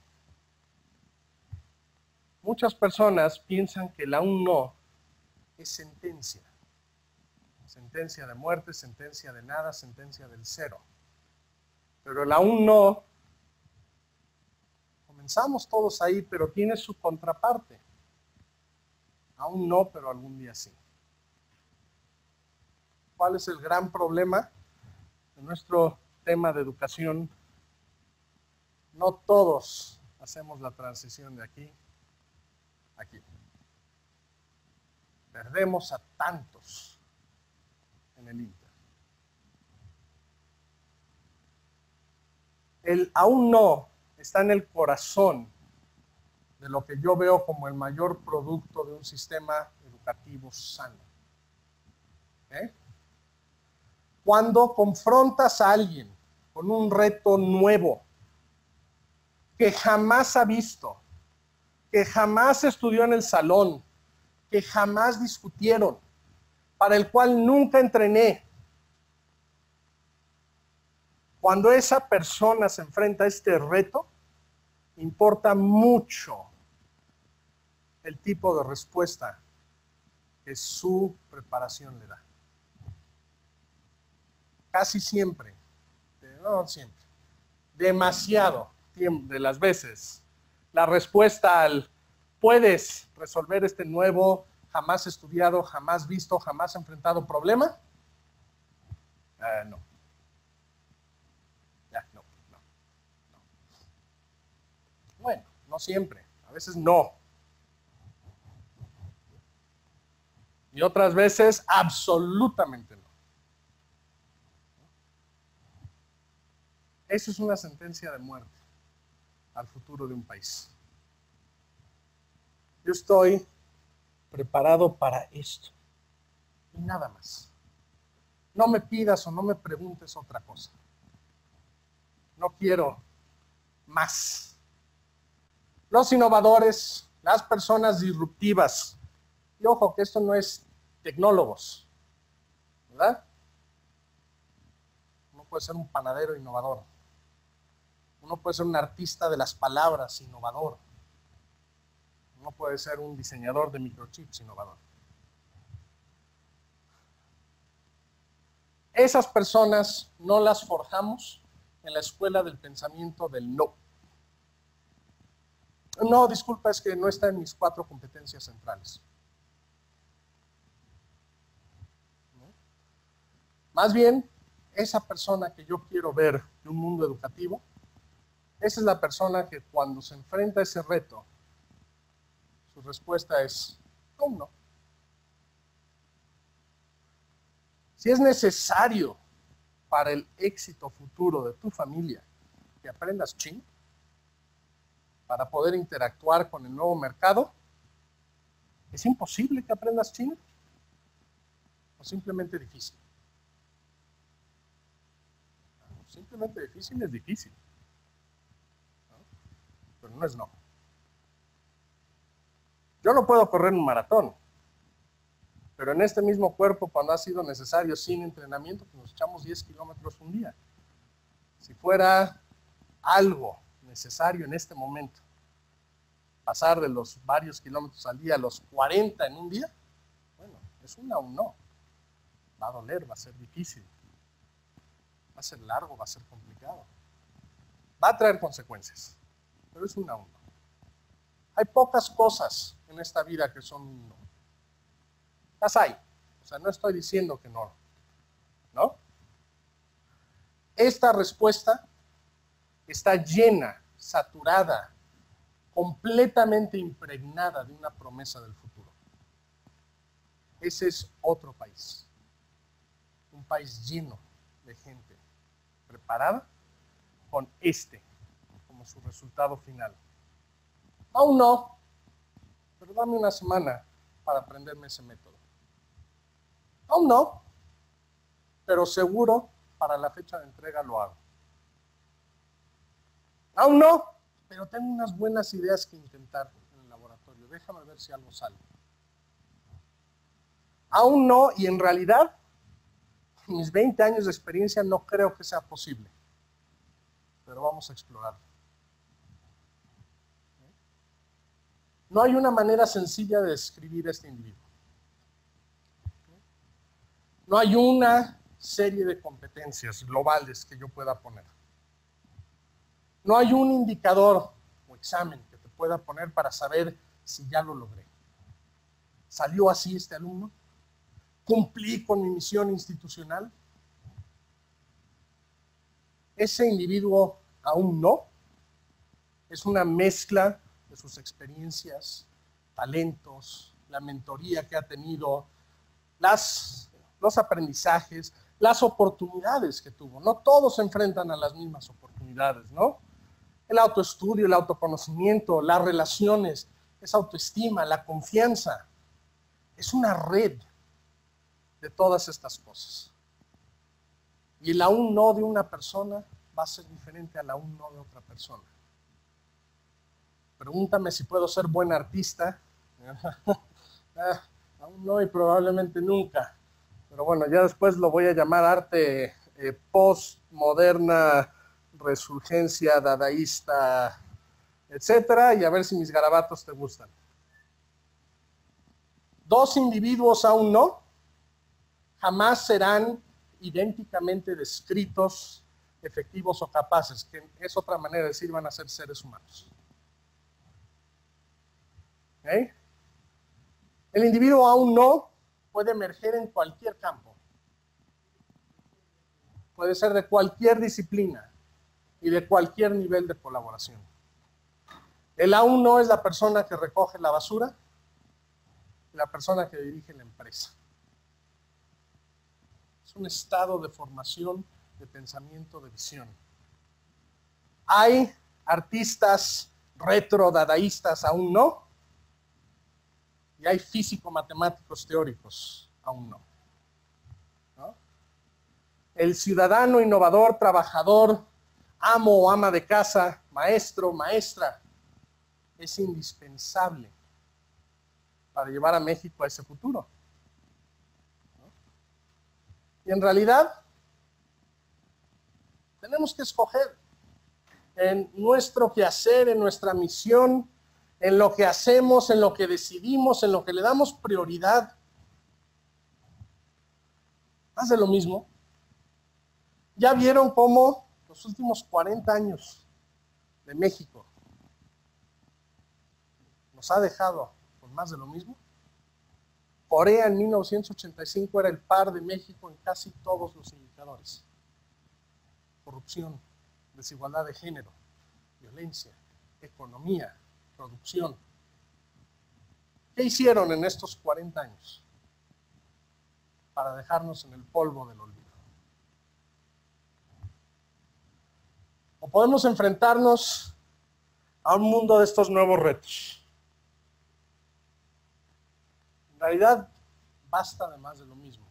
Muchas personas piensan que el aún no es sentencia. Sentencia de muerte, sentencia de nada, sentencia del cero. Pero el aún no, comenzamos todos ahí, pero tiene su contraparte. Aún no, pero algún día sí. ¿Cuál es el gran problema de nuestro tema de educación? No todos hacemos la transición de aquí a aquí. Perdemos a tantos en el inter. El aún no está en el corazón de lo que yo veo como el mayor producto de un sistema educativo sano. ¿Eh? Cuando confrontas a alguien con un reto nuevo que jamás ha visto, que jamás estudió en el salón, que jamás discutieron, para el cual nunca entrené, cuando esa persona se enfrenta a este reto, importa mucho el tipo de respuesta que su preparación le da. Casi siempre, No siempre. Demasiado tiempo de las veces. La respuesta al ¿puedes resolver este nuevo, jamás estudiado, jamás visto, jamás enfrentado problema? No. Ya, no. Bueno, no siempre. A veces no. Y otras veces absolutamente no. Eso es una sentencia de muerte al futuro de un país. Yo estoy preparado para esto y nada más. No me pidas o no me preguntes otra cosa. No quiero más. Los innovadores, las personas disruptivas, y ojo que esto no es tecnólogos, ¿verdad? Uno puede ser un panadero innovador. Uno puede ser un artista de las palabras innovador. Uno puede ser un diseñador de microchips innovador. Esas personas no las forjamos en la escuela del pensamiento del no. No, disculpa, es que no está en mis 4 competencias centrales. Más bien, esa persona que yo quiero ver de un mundo educativo, esa es la persona que cuando se enfrenta a ese reto, su respuesta es, no. Si es necesario para el éxito futuro de tu familia que aprendas chino para poder interactuar con el nuevo mercado, ¿es imposible que aprendas chino? ¿O simplemente difícil? Simplemente difícil es difícil. Pero no es no. Yo no puedo correr un maratón, pero en este mismo cuerpo, cuando ha sido necesario sin entrenamiento, pues nos echamos 10 kilómetros un día. Si fuera algo necesario en este momento, pasar de los varios kilómetros al día a los 40 en un día, bueno, es un no. Va a doler, va a ser difícil, va a ser largo, va a ser complicado. Va a traer consecuencias, pero es un no. Hay pocas cosas en esta vida que son un no. Las hay. O sea, no estoy diciendo que no. ¿No? Esta respuesta está llena, saturada, completamente impregnada de una promesa del futuro. Ese es otro país. Un país lleno de gente preparada con como su resultado final. Aún no, pero dame una semana para aprenderme ese método. Aún no, pero seguro para la fecha de entrega lo hago. Aún no, pero tengo unas buenas ideas que intentar en el laboratorio. Déjame ver si algo sale. Aún no, y en realidad, mis 20 años de experiencia no creo que sea posible. Pero vamos a explorarlo. No hay una manera sencilla de describir este individuo. No hay una serie de competencias globales que yo pueda poner. No hay un indicador o examen que te pueda poner para saber si ya lo logré. ¿Salió así este alumno? ¿Cumplí con mi misión institucional? Ese individuo aún no. Es una mezcla de sus experiencias, talentos, la mentoría que ha tenido, los aprendizajes, las oportunidades que tuvo. No todos se enfrentan a las mismas oportunidades, ¿no? El autoestudio, el autoconocimiento, las relaciones, esa autoestima, la confianza. Es una red de todas estas cosas. Y el aún no de una persona va a ser diferente al aún no de otra persona. Pregúntame si puedo ser buen artista. Aún no y probablemente nunca. Pero bueno, ya después lo voy a llamar arte postmoderna, resurgencia, dadaísta, etcétera, y a ver si mis garabatos te gustan. 2 individuos aún no, jamás serán idénticamente descritos, efectivos o capaces, que es otra manera de decir van a ser seres humanos. ¿Okay? El individuo aún no puede emerger en cualquier campo. Puede ser de cualquier disciplina y de cualquier nivel de colaboración. El aún no es la persona que recoge la basura y la persona que dirige la empresa. Es un estado de formación, de pensamiento, de visión. Hay artistas retro-dadaístas aún no, y hay físico-matemáticos teóricos aún no. ¿No? El ciudadano innovador, trabajador, amo o ama de casa, maestro, maestra, es indispensable para llevar a México a ese futuro. ¿No? Y en realidad, tenemos que escoger en nuestro quehacer, en nuestra misión, en lo que hacemos, en lo que decidimos, en lo que le damos prioridad. Más de lo mismo. Ya vieron cómo los últimos 40 años de México nos ha dejado con más de lo mismo. Corea en 1985 era el par de México en casi todos los indicadores. Corrupción, desigualdad de género, violencia, economía, producción. ¿Qué hicieron en estos 40 años para dejarnos en el polvo del olvido? O podemos enfrentarnos a un mundo de estos nuevos retos. En realidad, basta de más de lo mismo.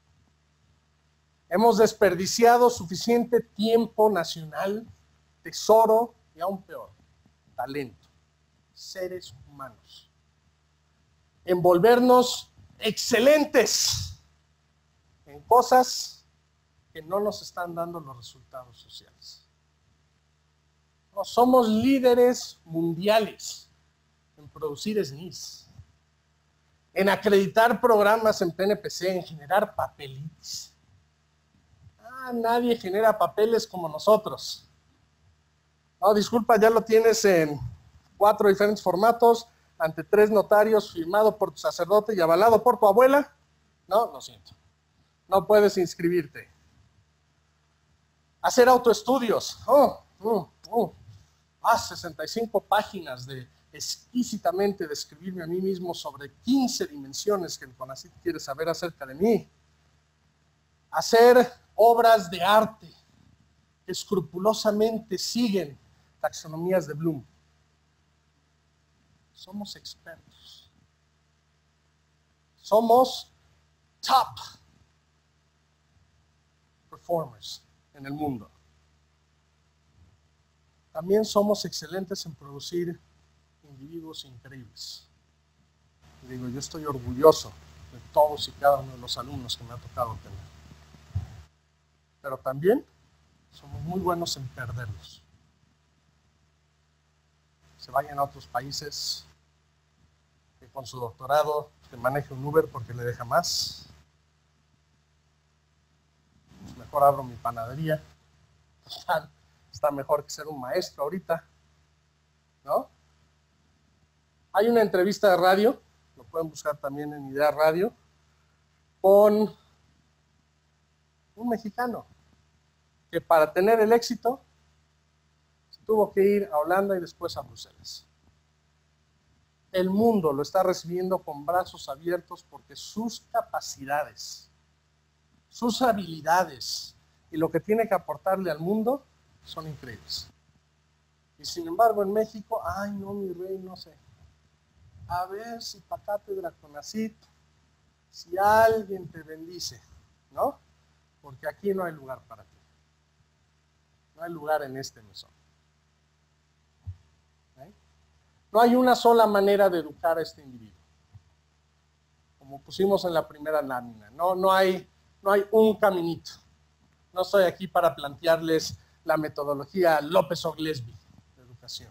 Hemos desperdiciado suficiente tiempo nacional, tesoro y aún peor, talento, seres humanos. En volvernos excelentes en cosas que no nos están dando los resultados sociales. No, somos líderes mundiales en producir SNIs, en acreditar programas en PNPC, en generar papelitos. Nadie genera papeles como nosotros. No, disculpa, ya lo tienes en 4 diferentes formatos, ante 3 notarios, firmado por tu sacerdote y avalado por tu abuela. No, lo siento. No puedes inscribirte. Hacer autoestudios. 65 páginas de exquisitamente describirme a mí mismo sobre 15 dimensiones que el CONACYT quiere saber acerca de mí. Hacer obras de arte que escrupulosamente siguen taxonomías de Bloom. Somos expertos. Somos top performers en el mundo. También somos excelentes en producir individuos increíbles. Digo, yo estoy orgulloso de todos y cada uno de los alumnos que me ha tocado tener. Pero también somos muy buenos en perderlos. Se vayan a otros países, que con su doctorado se maneje un Uber porque le deja más. Pues mejor abro mi panadería. Está mejor que ser un maestro ahorita, ¿no? Hay una entrevista de radio, lo pueden buscar también en Idea Radio, con un mexicano que para tener el éxito se tuvo que ir a Holanda y después a Bruselas. El mundo lo está recibiendo con brazos abiertos porque sus capacidades, sus habilidades y lo que tiene que aportarle al mundo son increíbles. Y sin embargo en México, ay no, mi rey, no sé. A ver si para cátedra CONACYT, si alguien te bendice, ¿no? Porque aquí no hay lugar para ti. No hay lugar en este mesón. ¿Okay? No hay una sola manera de educar a este individuo. Como pusimos en la primera lámina, no hay un caminito. No estoy aquí para plantearles la metodología López Oglesby de educación.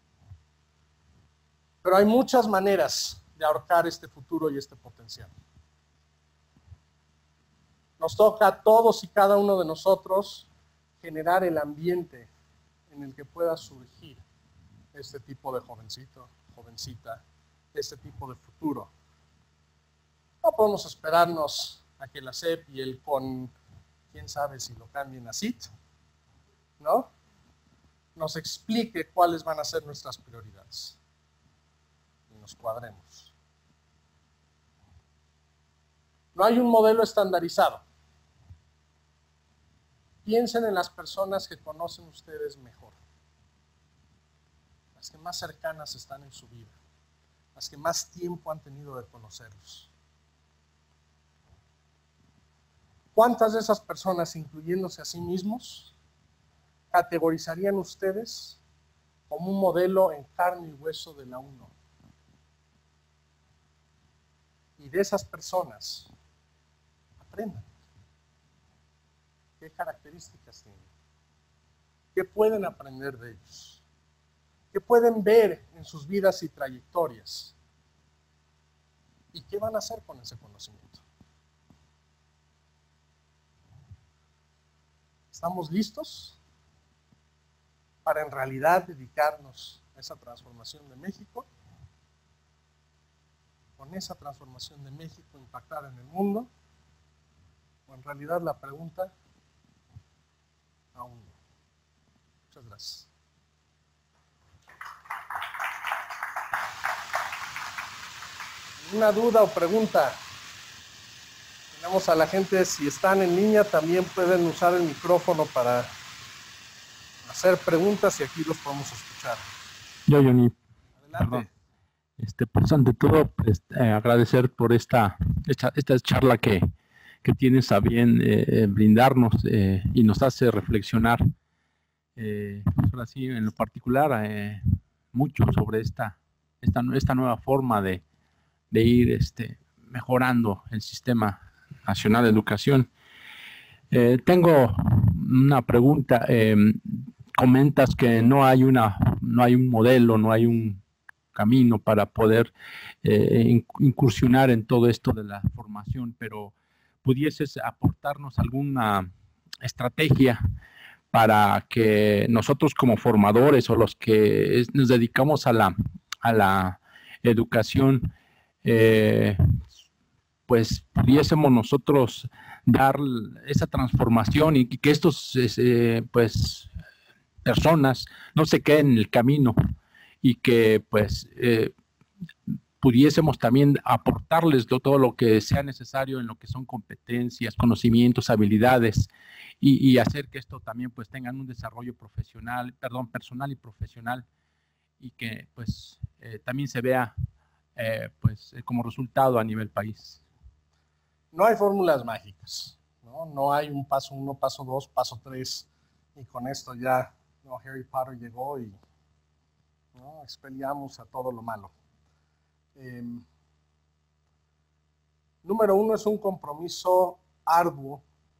Pero hay muchas maneras de ahorcar este futuro y este potencial. Nos toca a todos y cada uno de nosotros generar el ambiente en el que pueda surgir este tipo de jovencito, jovencita, este tipo de futuro. No podemos esperarnos a que la SEP y el CON, quién sabe si lo cambien a CIT, ¿no?, nos explique cuáles van a ser nuestras prioridades y nos cuadremos. No hay un modelo estandarizado. Piensen en las personas que conocen ustedes mejor, las que más cercanas están en su vida, las que más tiempo han tenido de conocerlos. ¿Cuántas de esas personas, incluyéndose a sí mismos, categorizarían ustedes como un modelo en carne y hueso de la UNO? Y de esas personas, aprendan. ¿Qué características tienen? ¿Qué pueden aprender de ellos? ¿Qué pueden ver en sus vidas y trayectorias? ¿Y qué van a hacer con ese conocimiento? ¿Estamos listos para en realidad dedicarnos a esa transformación de México? Con esa transformación de México impactar en el mundo. O en realidad la pregunta, aún no. Muchas gracias. ¿Una duda o pregunta? Tenemos a la gente, si están en línea, también pueden usar el micrófono para hacer preguntas y aquí los podemos escuchar. Yo, Johnny. Adelante. Pues ante todo, agradecer por esta charla que tienes a bien brindarnos y nos hace reflexionar, ahora sí, en lo particular, mucho sobre esta nueva forma de ir mejorando el Sistema Nacional de Educación. Tengo una pregunta. Comentas que no hay un modelo, no hay un camino para poder incursionar en todo esto de la formación, pero ¿pudieses aportarnos alguna estrategia para que nosotros como formadores o los que nos dedicamos a la educación, pues pudiésemos nosotros dar esa transformación y que estos pues personas no se queden en el camino y que pues pudiésemos también aportarles todo lo que sea necesario en lo que son competencias, conocimientos, habilidades y hacer que esto también pues tengan un desarrollo personal y profesional y que pues también se vea pues como resultado a nivel país. No hay fórmulas mágicas, ¿no? No hay un paso 1, paso 2, paso 3 y con esto ya, ¿no?, Harry Potter llegó y, ¿no?, expeliamos a todo lo malo. Número 1 es un compromiso arduo,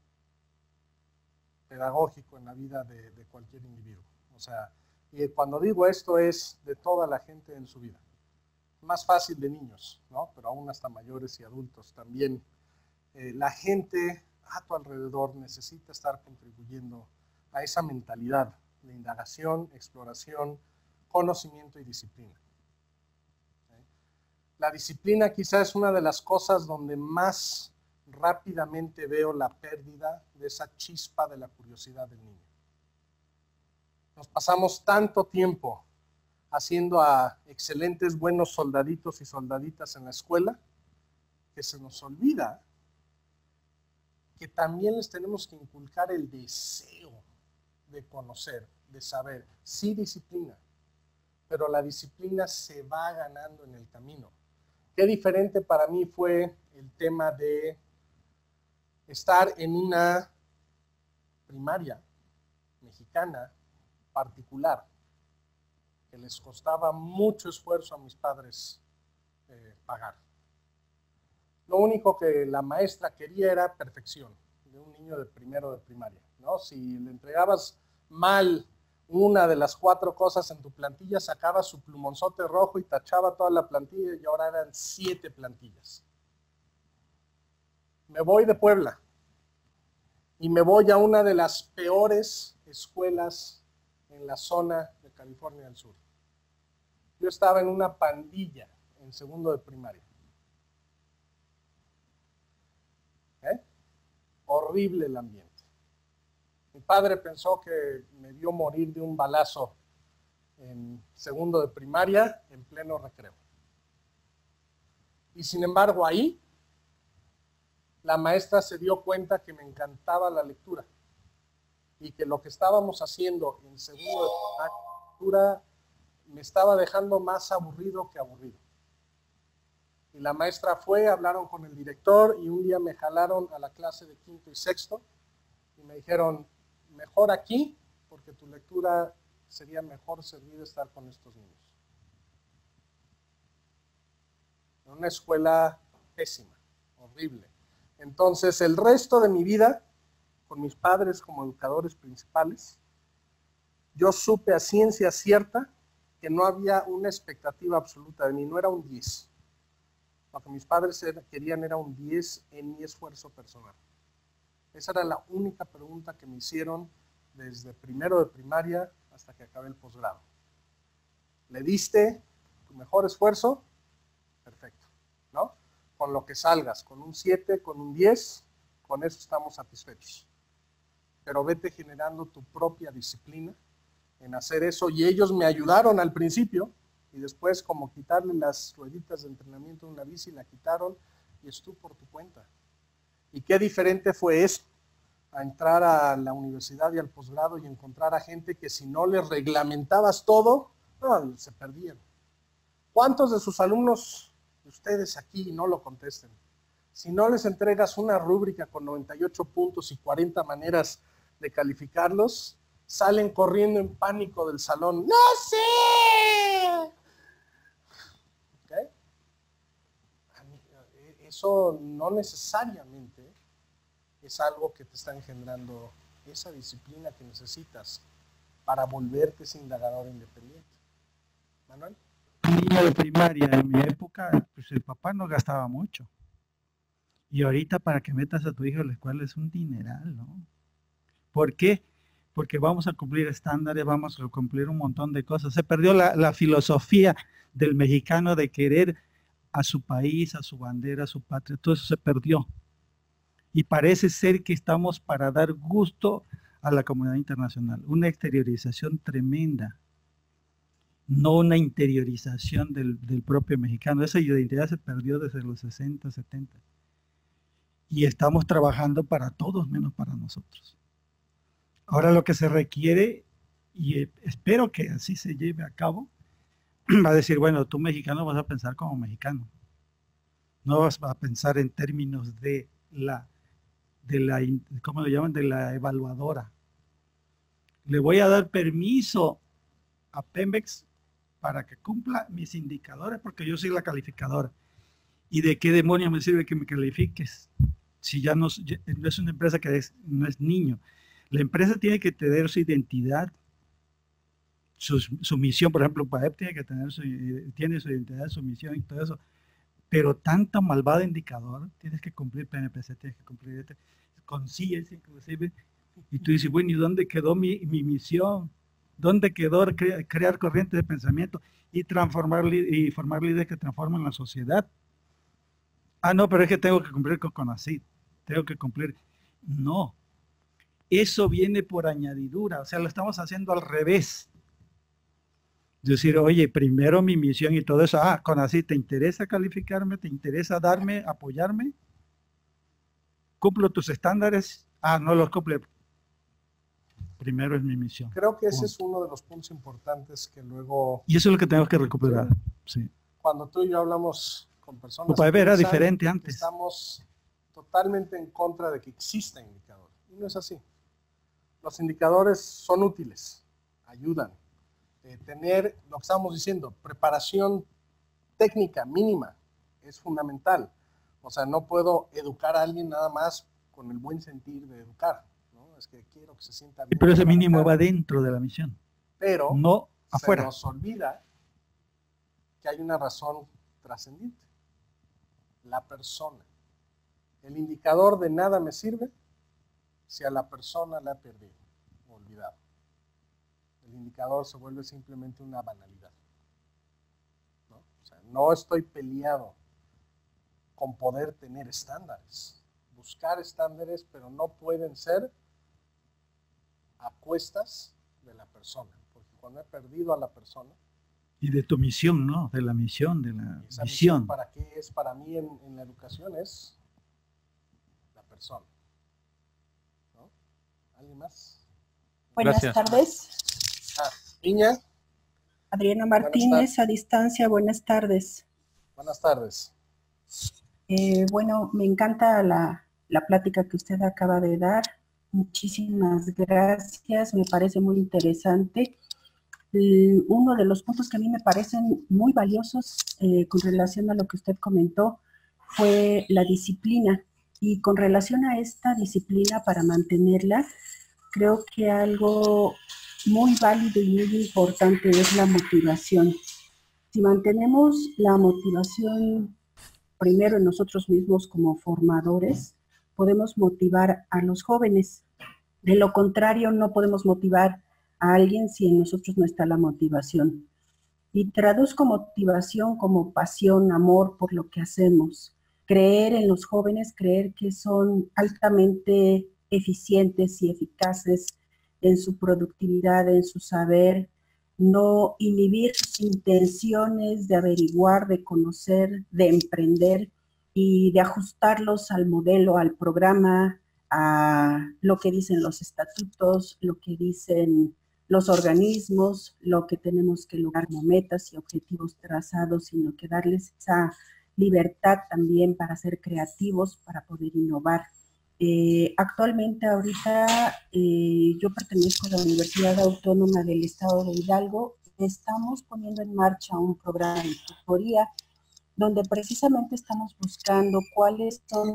pedagógico en la vida de cualquier individuo. O sea, y cuando digo esto es de toda la gente en su vida. Más fácil de niños, ¿no?, pero aún hasta mayores y adultos también. La gente a tu alrededor necesita estar contribuyendo a esa mentalidad de indagación, exploración, conocimiento y disciplina. La disciplina quizá es una de las cosas donde más rápidamente veo la pérdida de esa chispa de la curiosidad del niño. Nos pasamos tanto tiempo haciendo a excelentes, buenos soldaditos y soldaditas en la escuela que se nos olvida que también les tenemos que inculcar el deseo de conocer, de saber. Sí, disciplina, pero la disciplina se va ganando en el camino. Qué diferente para mí fue el tema de estar en una primaria mexicana particular, que les costaba mucho esfuerzo a mis padres pagar. Lo único que la maestra quería era perfección de un niño de primero de primaria, ¿no? Si le entregabas mal una de las 4 cosas en tu plantilla, sacaba su plumonzote rojo y tachaba toda la plantilla y ahora eran 7 plantillas. Me voy de Puebla y me voy a una de las peores escuelas en la zona de California del Sur. Yo estaba en una pandilla en segundo de primaria. Horrible el ambiente. Mi padre pensó que me vio morir de un balazo en segundo de primaria en pleno recreo. Y sin embargo ahí, la maestra se dio cuenta que me encantaba la lectura y que lo que estábamos haciendo en segundo de lectura me estaba dejando más aburrido que aburrido. Y la maestra fue, hablaron con el director y un día me jalaron a la clase de quinto y sexto y me dijeron, mejor aquí porque tu lectura sería mejor servir estar con estos niños. En una escuela pésima, horrible. Entonces el resto de mi vida, con mis padres como educadores principales, yo supe a ciencia cierta que no había una expectativa absoluta de mí, no era un 10. Lo que mis padres querían era un 10 en mi esfuerzo personal. Esa era la única pregunta que me hicieron desde primero de primaria hasta que acabé el posgrado. ¿Le diste tu mejor esfuerzo? Perfecto, ¿no? Con lo que salgas, con un 7, con un 10, con eso estamos satisfechos. Pero vete generando tu propia disciplina en hacer eso. Y ellos me ayudaron al principio, y después como quitarle las rueditas de entrenamiento de una bici, la quitaron y es tú por tu cuenta. ¿Y qué diferente fue eso? A entrar a la universidad y al posgrado y encontrar a gente que si no les reglamentabas todo, no, se perdían. ¿Cuántos de sus alumnos de ustedes aquí no lo contesten? Si no les entregas una rúbrica con 98 puntos y 40 maneras de calificarlos, salen corriendo en pánico del salón. ¡No sé! ¿Okay? Eso no necesariamente es algo que te está engendrando esa disciplina que necesitas para volverte ese indagador independiente. ¿Manuel? Niño de primaria, en mi época, pues el papá no gastaba mucho. Y ahorita para que metas a tu hijo a la escuela es un dineral, ¿no? ¿Por qué? Porque vamos a cumplir estándares, vamos a cumplir un montón de cosas. Se perdió la filosofía del mexicano de querer a su país, a su bandera, a su patria. Todo eso se perdió. Y parece ser que estamos para dar gusto a la comunidad internacional. Una exteriorización tremenda. No una interiorización del propio mexicano. Esa identidad se perdió desde los 60, 70. Y estamos trabajando para todos menos para nosotros. Ahora lo que se requiere, y espero que así se lleve a cabo, va a decir, bueno, tú mexicano vas a pensar como mexicano. No vas a pensar en términos de la ¿cómo le llaman? De la evaluadora. Le voy a dar permiso a Pemex para que cumpla mis indicadores porque yo soy la calificadora. ¿Y de qué demonios me sirve que me califiques? Si ya no es una empresa que no es niño. La empresa tiene que tener su identidad, su misión. Por ejemplo, PAEP tiene que tener tiene su identidad, su misión y todo eso. Pero tanto malvado indicador, tienes que cumplir PNPC, tienes que cumplir con CIES inclusive. Y tú dices, bueno, ¿y dónde quedó mi misión? ¿Dónde quedó crear corrientes de pensamiento y formar líderes que transforman la sociedad? Ah, no, pero es que tengo que cumplir con CONACYT, tengo que cumplir. No, eso viene por añadidura, o sea, lo estamos haciendo al revés. Decir, oye, primero mi misión y todo eso, CONACYT, ¿te interesa calificarme? ¿Te interesa darme, apoyarme? ¿Cumplo tus estándares? No los cumple. Primero es mi misión. Creo que ese es uno de los puntos importantes que luego... Y eso es lo que tenemos que recuperar. Sí. Cuando tú y yo hablamos con personas... Era diferente antes. Estamos totalmente en contra de que exista indicador. Y no es así. Los indicadores son útiles, ayudan. Tener, lo que estábamos diciendo, preparación técnica mínima es fundamental. O sea, no puedo educar a alguien nada más con el buen sentir de educar, ¿no? Es que quiero que se sienta bien. Pero ese mínimo va dentro de la misión. Pero no afuera. Se nos olvida que hay una razón trascendente. La persona. El indicador de nada me sirve si a la persona la he perdido. olvidado. El indicador se vuelve simplemente una banalidad, ¿no? O sea, no estoy peleado con poder tener estándares, buscar estándares, pero no pueden ser a cuestas de la persona, porque cuando he perdido a la persona, y de tu misión, ¿no? De la misión, de la esa visión. ¿para qué es para mí en la educación? Es la persona, ¿no? ¿Alguien más? Buenas Gracias. tardes. Piña, Adriana Martínez, a distancia, buenas tardes. buenas tardes. Bueno, me encanta la plática que usted acaba de dar. Muchísimas gracias, me parece muy interesante. Uno de los puntos que a mí me parecen muy valiosos con relación a lo que usted comentó fue la disciplina. Y con relación a esta disciplina, para mantenerla, creo que algo muy válido y muy importante es la motivación. Si mantenemos la motivación primero en nosotros mismos como formadores, podemos motivar a los jóvenes. De lo contrario, no podemos motivar a alguien si en nosotros no está la motivación. Y traduzco motivación como pasión, amor por lo que hacemos. Creer en los jóvenes, creer que son altamente eficientes y eficaces en su productividad, en su saber, no inhibir sus intenciones de averiguar, de conocer, de emprender y de ajustarlos al modelo, al programa, a lo que dicen los estatutos, lo que dicen los organismos, lo que tenemos que lograr como metas y objetivos trazados, sino que darles esa libertad también para ser creativos, para poder innovar. Actualmente, ahorita, yo pertenezco a la Universidad Autónoma del Estado de Hidalgo. Estamos poniendo en marcha un programa de tutoría donde precisamente estamos buscando cuáles son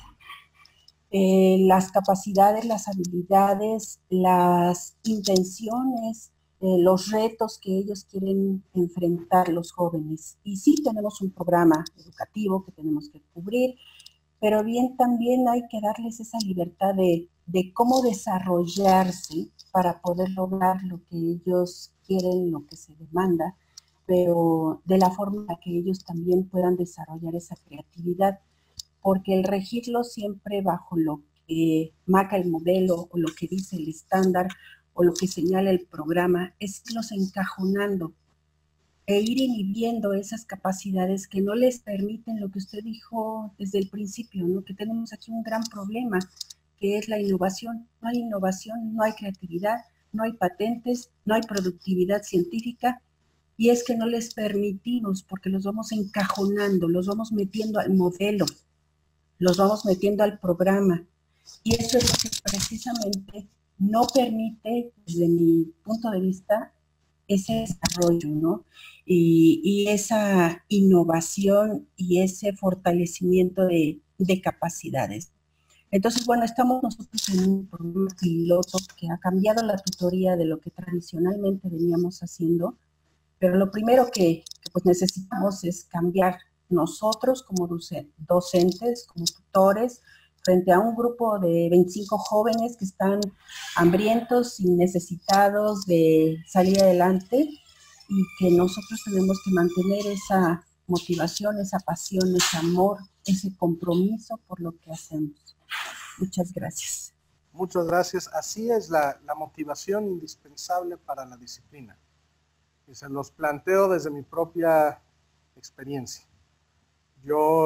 las capacidades, las habilidades, las intenciones, los retos que ellos quieren enfrentar los jóvenes. Y sí tenemos un programa educativo que tenemos que cubrir, pero bien también hay que darles esa libertad de cómo desarrollarse para poder lograr lo que ellos quieren, lo que se demanda, pero de la forma en la que ellos también puedan desarrollar esa creatividad, porque el regirlo siempre bajo lo que marca el modelo o lo que dice el estándar o lo que señala el programa es irlos encajonando e ir inhibiendo esas capacidades que no les permiten lo que usted dijo desde el principio, ¿no? Que tenemos aquí un gran problema, que es la innovación. No hay innovación, no hay creatividad, no hay patentes, no hay productividad científica, y es que no les permitimos porque los vamos encajonando, los vamos metiendo al modelo, los vamos metiendo al programa, y eso es lo que precisamente no permite, desde mi punto de vista, ese desarrollo, ¿no? Y esa innovación y ese fortalecimiento de capacidades. Entonces, bueno, estamos nosotros en un programa piloto que ha cambiado la tutoría de lo que tradicionalmente veníamos haciendo, pero lo primero que pues necesitamos es cambiar nosotros como docentes, como tutores, frente a un grupo de 25 jóvenes que están hambrientos y necesitados de salir adelante, y que nosotros tenemos que mantener esa motivación, esa pasión, ese amor, ese compromiso por lo que hacemos. Muchas gracias. Muchas gracias. Así es la motivación indispensable para la disciplina. Y se los planteo desde mi propia experiencia. Yo,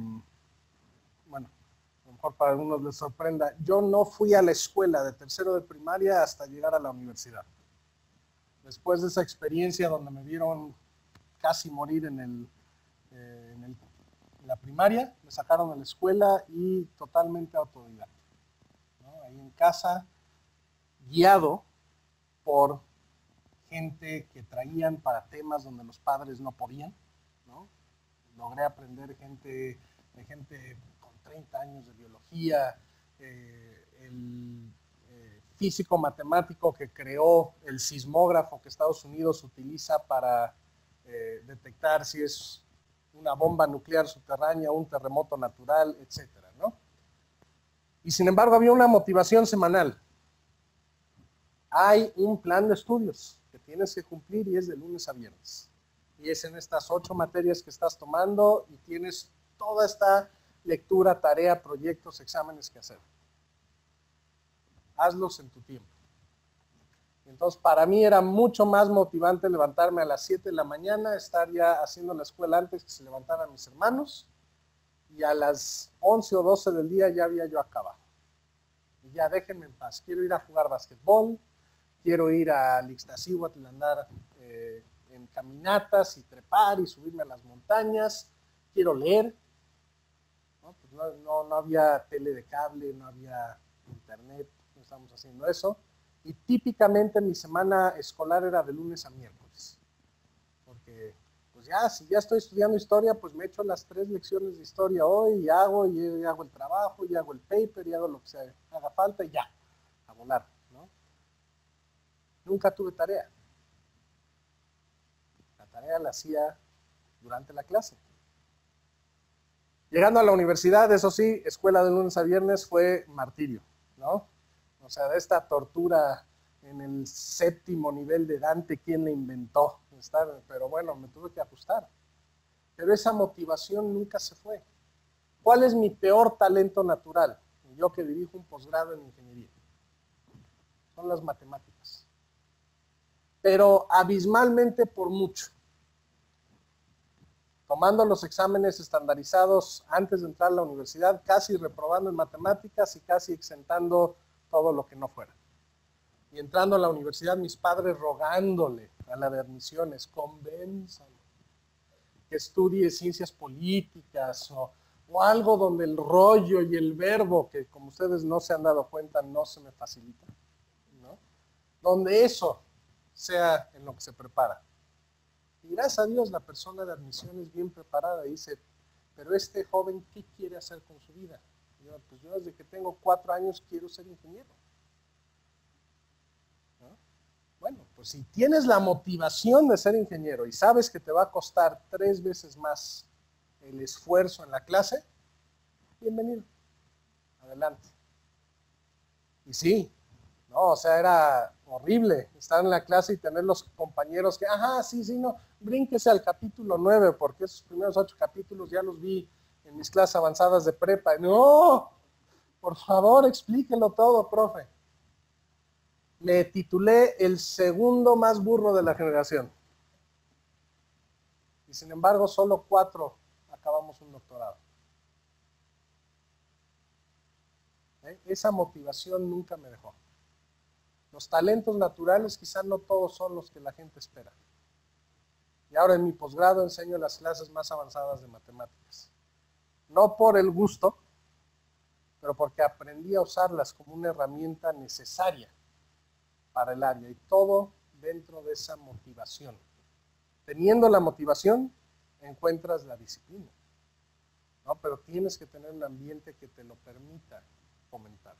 bueno, a lo mejor para algunos les sorprenda, yo no fui a la escuela de tercero de primaria hasta llegar a la universidad. Después de esa experiencia donde me vieron casi morir en la primaria, me sacaron de la escuela y totalmente autodidacta, ¿no? Ahí en casa, guiado por gente que traían para temas donde los padres no podían, ¿no? Logré aprender de gente con 30 años de biología, el físico matemático que creó el sismógrafo que Estados Unidos utiliza para detectar si es una bomba nuclear subterránea, un terremoto natural, etcétera, ¿no? Y sin embargo había una motivación semanal. hay un plan de estudios que tienes que cumplir y es de lunes a viernes. Y es en estas 8 materias que estás tomando y tienes toda esta lectura, tarea, proyectos, exámenes que hacer. Hazlos en tu tiempo. Entonces, para mí era mucho más motivante levantarme a las 7 de la mañana, estar ya haciendo la escuela antes que se levantaran mis hermanos, y a las 11 o 12 del día ya había yo acabado. Y ya déjenme en paz, quiero ir a jugar básquetbol, quiero ir a Ixtaccíhuatl, andar en caminatas y trepar y subirme a las montañas, quiero leer. ¿No? Pues no había tele de cable, no había internet, no estábamos haciendo eso. Y típicamente mi semana escolar era de lunes a miércoles. Porque, pues ya, si ya estoy estudiando historia, pues me echo las 3 lecciones de historia hoy y hago el trabajo, y hago el paper, y hago lo que se haga falta y ya, a volar, ¿no? Nunca tuve tarea. La tarea la hacía durante la clase. Llegando a la universidad, eso sí, escuela de lunes a viernes fue martirio, ¿no? O sea, de esta tortura en el 7º nivel de Dante, ¿quién la inventó? Pero bueno, me tuve que ajustar. Pero esa motivación nunca se fue. ¿Cuál es mi peor talento natural? Yo que dirijo un posgrado en ingeniería. Son las matemáticas. Pero abismalmente por mucho. Tomando los exámenes estandarizados antes de entrar a la universidad, casi reprobando en matemáticas y casi exentando todo lo que no fuera. Y entrando a la universidad, mis padres rogándole a la de admisiones, convénzalo, que estudie ciencias políticas o algo donde el rollo y el verbo, que como ustedes no se han dado cuenta, no se me facilita, ¿no? Donde eso sea en lo que se prepara. Y gracias a Dios la persona de admisión es bien preparada y dice, pero este joven, ¿qué quiere hacer con su vida? Pues yo desde que tengo 4 años quiero ser ingeniero. ¿No? Bueno, pues si tienes la motivación de ser ingeniero y sabes que te va a costar 3 veces más el esfuerzo en la clase, bienvenido, adelante. Y sí, no, o sea, era horrible estar en la clase y tener los compañeros que, ajá, sí, no, brínquese al capítulo 9, porque esos primeros 8 capítulos ya los vi en mis clases avanzadas de prepa. No, por favor, explíquelo todo, profe. Me titulé el segundo más burro de la generación. Y sin embargo, solo 4 acabamos un doctorado. Esa motivación nunca me dejó. Los talentos naturales quizás no todos son los que la gente espera. Y ahora en mi posgrado enseño las clases más avanzadas de matemáticas. No por el gusto, pero porque aprendí a usarlas como una herramienta necesaria para el área. Y todo dentro de esa motivación. Teniendo la motivación, encuentras la disciplina. ¿No? Pero tienes que tener un ambiente que te lo permita fomentar.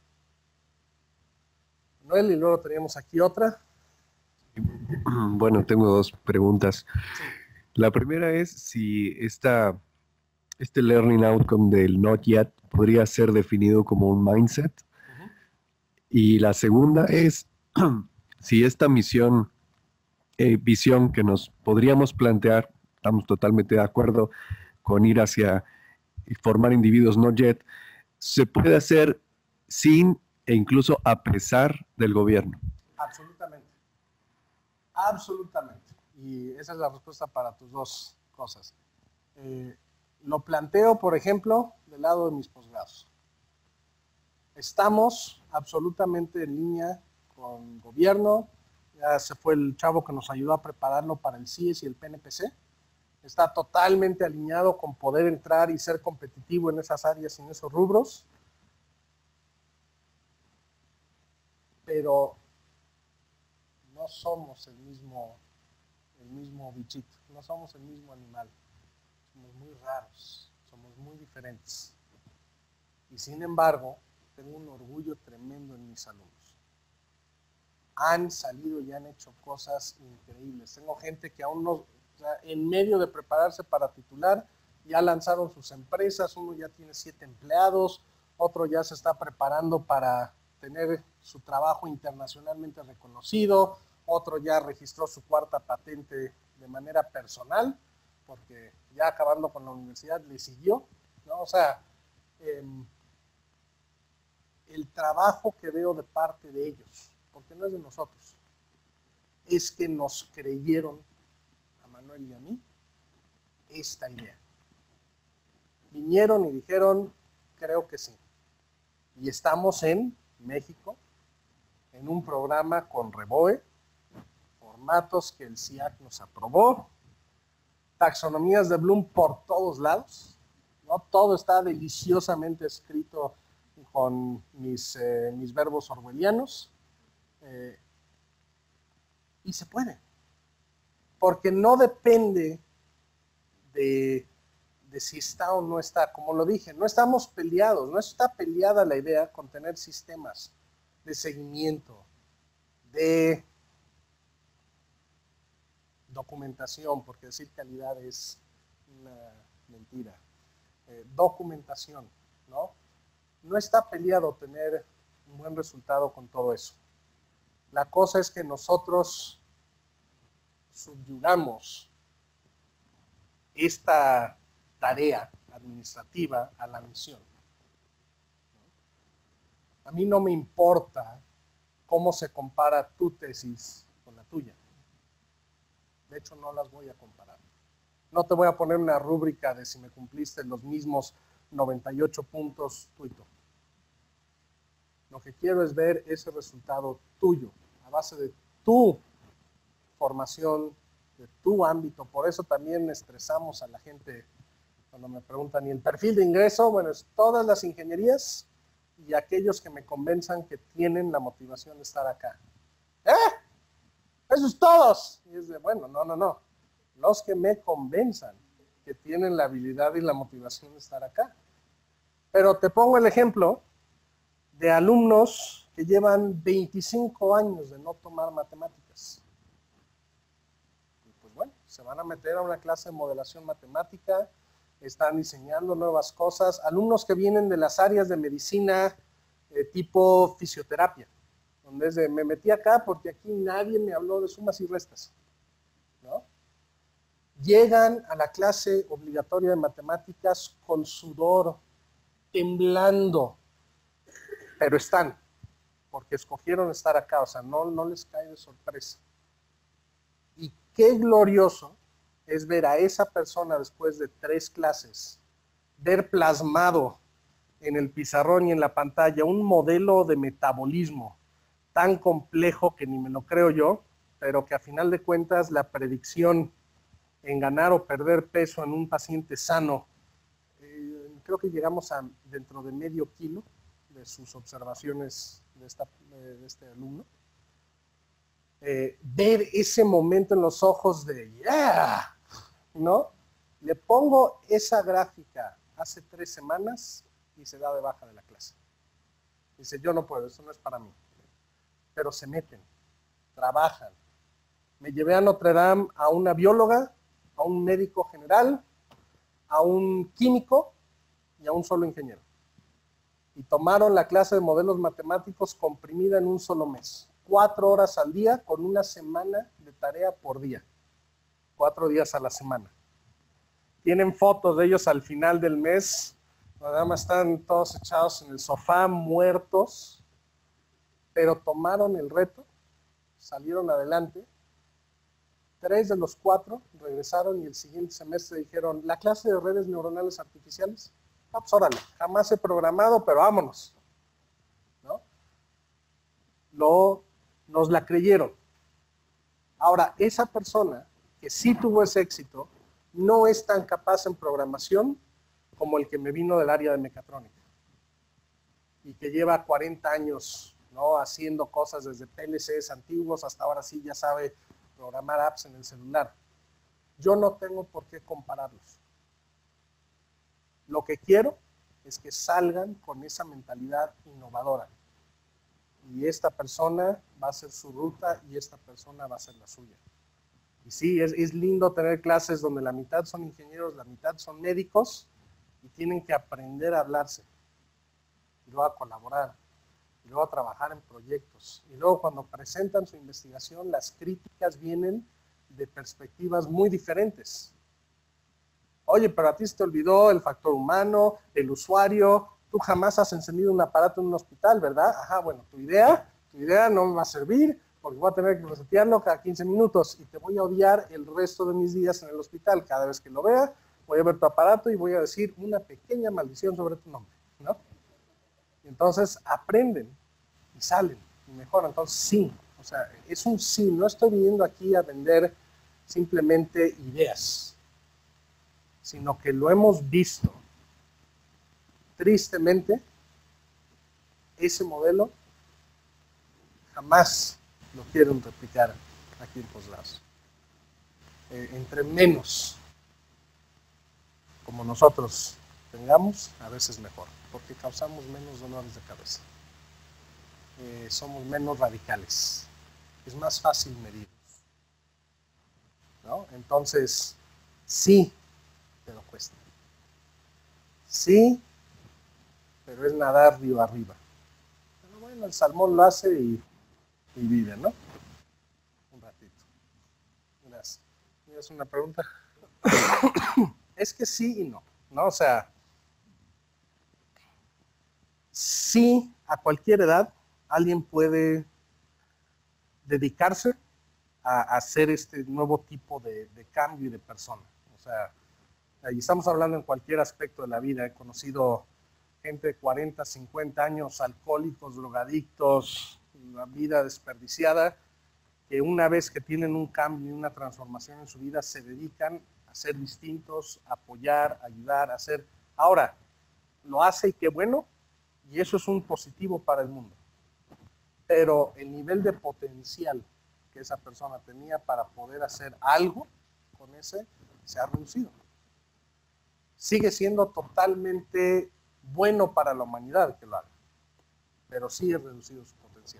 Noel, y luego teníamos aquí otra. Bueno, tengo 2 preguntas. Sí. La primera es si este learning outcome del not yet podría ser definido como un mindset. Uh-huh. Y la segunda es si esta visión que nos podríamos plantear, estamos totalmente de acuerdo con ir hacia formar individuos not yet, se puede hacer sin e incluso a pesar del gobierno. Absolutamente. Absolutamente. Y esa es la respuesta para tus 2 cosas. Lo planteo, por ejemplo, del lado de mis posgrados. Estamos absolutamente en línea con gobierno. Ya se fue el chavo que nos ayudó a prepararlo para el CIES y el PNPC. Está totalmente alineado con poder entrar y ser competitivo en esas áreas y en esos rubros. Pero no somos el mismo bichito, no somos el mismo animal. Somos muy raros, somos muy diferentes. Y sin embargo, tengo un orgullo tremendo en mis alumnos. Han salido y han hecho cosas increíbles. Tengo gente que aún no, o sea, en medio de prepararse para titular, ya lanzaron sus empresas, uno ya tiene 7 empleados, otro ya se está preparando para tener su trabajo internacionalmente reconocido, otro ya registró su 4ª patente de manera personal, porque ya acabando con la universidad le siguió, ¿no? O sea, el trabajo que veo de parte de ellos, porque no es de nosotros, es que nos creyeron a Manuel y a mí esta idea. Vinieron y dijeron, creo que sí. Y estamos en México, en un programa con Reboe, formatos que el CIAC nos aprobó, taxonomías de Bloom por todos lados, ¿no? Todo está deliciosamente escrito con mis verbos orwellianos, y se puede, porque no depende de si está o no está. Como lo dije, no estamos peleados, no está peleada la idea con tener sistemas de seguimiento, de documentación, porque decir calidad es una mentira. Documentación, ¿no? No está peleado tener un buen resultado con todo eso. La cosa es que nosotros subyugamos esta tarea administrativa a la misión. A mí no me importa cómo se compara tu tesis con la tuya. De hecho, no las voy a comparar. No te voy a poner una rúbrica de si me cumpliste los mismos 98 puntos tuyo. Lo que quiero es ver ese resultado tuyo, a base de tu formación, de tu ámbito. Por eso también estresamos a la gente cuando me preguntan, ¿y el perfil de ingreso? Bueno, es todas las ingenierías y aquellos que me convenzan que tienen la motivación de estar acá. ¡Esos todos! Y es de, bueno, no. Los que me convenzan que tienen la habilidad y la motivación de estar acá. Pero te pongo el ejemplo de alumnos que llevan 25 años de no tomar matemáticas. Y pues bueno, se van a meter a una clase de modelación matemática, están diseñando nuevas cosas. Alumnos que vienen de las áreas de medicina tipo fisioterapia, donde es de, me metí acá porque aquí nadie me habló de sumas y restas, ¿no? Llegan a la clase obligatoria de matemáticas con sudor, temblando, pero están, porque escogieron estar acá, o sea, no les cae de sorpresa. Y qué glorioso es ver a esa persona después de 3 clases, ver plasmado en el pizarrón y en la pantalla un modelo de metabolismo tan complejo que ni me lo creo yo, pero que a final de cuentas la predicción en ganar o perder peso en un paciente sano, creo que llegamos a dentro de medio kilo de sus observaciones de este alumno. Ver ese momento en los ojos de ¡yeah! ¿No? Le pongo esa gráfica hace 3 semanas y se da de baja de la clase. Dice, yo no puedo, eso no es para mí. Pero se meten, trabajan. Me llevé a Notre Dame a una bióloga, a un médico general, a un químico y a un solo ingeniero. Y tomaron la clase de modelos matemáticos comprimida en un solo mes. 4 horas al día con una semana de tarea por día. 4 días a la semana. Tienen fotos de ellos al final del mes. Nada más están todos echados en el sofá, muertos. Pero tomaron el reto, salieron adelante. 3 de los 4 regresaron y el siguiente semestre dijeron, ¿la clase de redes neuronales artificiales? Ah, pues órale, jamás he programado, pero vámonos. ¿No? Nos la creyeron. Ahora, esa persona que sí tuvo ese éxito, no es tan capaz en programación como el que me vino del área de mecatrónica. Y que lleva 40 años, ¿no? Haciendo cosas desde PLCs antiguos hasta ahora sí ya sabe programar apps en el celular. Yo no tengo por qué compararlos. Lo que quiero es que salgan con esa mentalidad innovadora. Y esta persona va a hacer su ruta y esta persona va a hacer la suya. Y sí, es lindo tener clases donde la mitad son ingenieros, la mitad son médicos y tienen que aprender a hablarse y luego a colaborar. y luego a trabajar en proyectos. Y luego cuando presentan su investigación, las críticas vienen de perspectivas muy diferentes. Oye, pero a ti se te olvidó el factor humano, el usuario, tú jamás has encendido un aparato en un hospital, ¿verdad? Ajá, bueno, tu idea no me va a servir porque voy a tener que resetearlo cada 15 minutos y te voy a odiar el resto de mis días en el hospital. Cada vez que lo vea, voy a ver tu aparato y voy a decir una pequeña maldición sobre tu nombre, ¿no? Y entonces aprenden y salen y mejoran. Entonces sí, o sea, es un sí. No estoy viniendo aquí a vender simplemente ideas, sino que lo hemos visto. Tristemente, ese modelo jamás lo quieren replicar aquí en Posgrados. Entre menos como nosotros tengamos, a veces mejor, porque causamos menos dolores de cabeza. Somos menos radicales. Es más fácil medirlos, ¿no? Entonces, sí, pero cuesta. Sí, pero es nadar río arriba. Pero bueno, el salmón lo hace y vive, ¿no? Un ratito. Gracias. ¿Tienes una pregunta? Es que sí y no, ¿no? O sea, sí, a cualquier edad alguien puede dedicarse a hacer este nuevo tipo de cambio y de persona. O sea, y estamos hablando en cualquier aspecto de la vida. He conocido gente de 40, 50 años, alcohólicos, drogadictos, una vida desperdiciada, que una vez que tienen un cambio y una transformación en su vida, se dedican a ser distintos, a apoyar, a ayudar, a hacer. Ahora, lo hace y qué bueno, y eso es un positivo para el mundo. Pero el nivel de potencial que esa persona tenía para poder hacer algo con ese se ha reducido. Sigue siendo totalmente bueno para la humanidad que lo haga, pero sí ha reducido su potencial.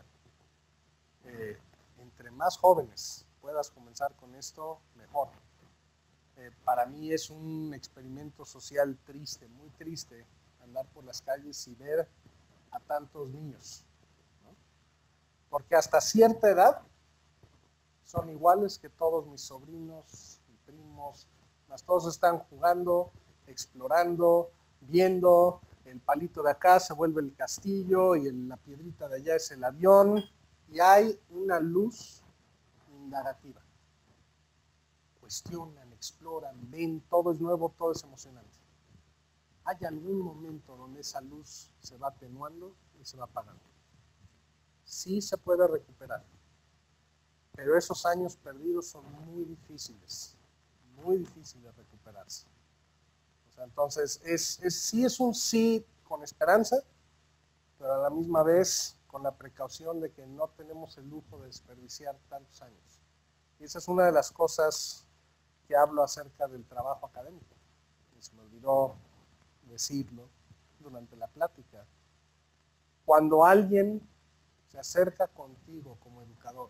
Entre más jóvenes puedas comenzar con esto, mejor. Para mí es un experimento social triste, muy triste, andar por las calles y ver a tantos niños, ¿no? Porque hasta cierta edad son iguales que todos mis sobrinos y primos, más todos están jugando, explorando, viendo, el palito de acá se vuelve el castillo y la piedrita de allá es el avión, y hay una luz indagativa. Cuestionan, exploran, ven, todo es nuevo, todo es emocionante. Hay algún momento donde esa luz se va atenuando y se va apagando. Sí se puede recuperar, pero esos años perdidos son muy difíciles de recuperarse. O sea, entonces, sí es un sí con esperanza, pero a la misma vez con la precaución de que no tenemos el lujo de desperdiciar tantos años. Y esa es una de las cosas que hablo acerca del trabajo académico. Y se me olvidó decirlo durante la plática. Cuando alguien se acerca contigo como educador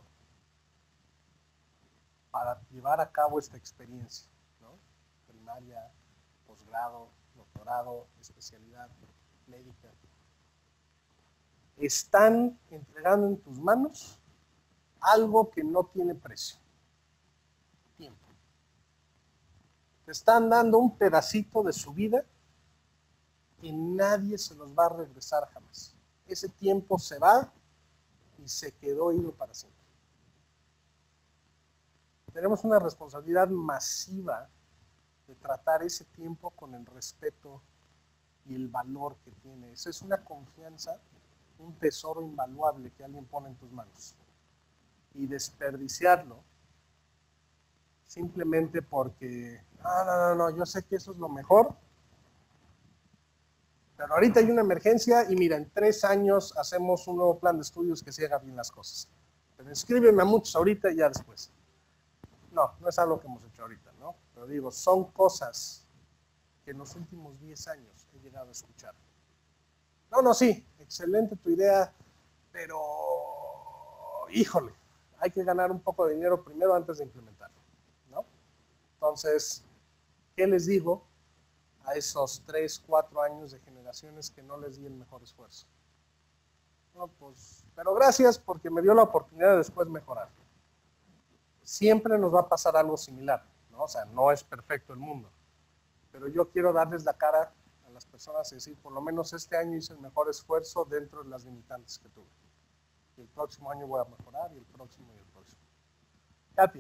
para llevar a cabo esta experiencia, ¿no? Primaria, posgrado, doctorado, especialidad médica, están entregando en tus manos algo que no tiene precio: tiempo. Te están dando un pedacito de su vida que nadie se los va a regresar jamás. Ese tiempo se va y se quedó ido para siempre. Tenemos una responsabilidad masiva de tratar ese tiempo con el respeto y el valor que tiene. Esa es una confianza, un tesoro invaluable que alguien pone en tus manos. Y desperdiciarlo simplemente porque, no, yo sé que eso es lo mejor, pero ahorita hay una emergencia y mira, en 3 años hacemos un nuevo plan de estudios que se haga bien las cosas. Pero inscríbeme a muchos ahorita y ya después. No es algo que hemos hecho ahorita, ¿no? Pero digo, son cosas que en los últimos 10 años he llegado a escuchar. Sí, excelente tu idea, pero, híjole, hay que ganar un poco de dinero primero antes de implementarlo, ¿no? Entonces, ¿qué les digo a esos 3, 4 años de generaciones que no les di el mejor esfuerzo? No, pues, pero gracias porque me dio la oportunidad de después mejorar. Siempre nos va a pasar algo similar, ¿no? O sea, no es perfecto el mundo, pero yo quiero darles la cara a las personas y decir, por lo menos este año hice el mejor esfuerzo dentro de las limitantes que tuve. Y el próximo año voy a mejorar, y el próximo y el próximo. Katy.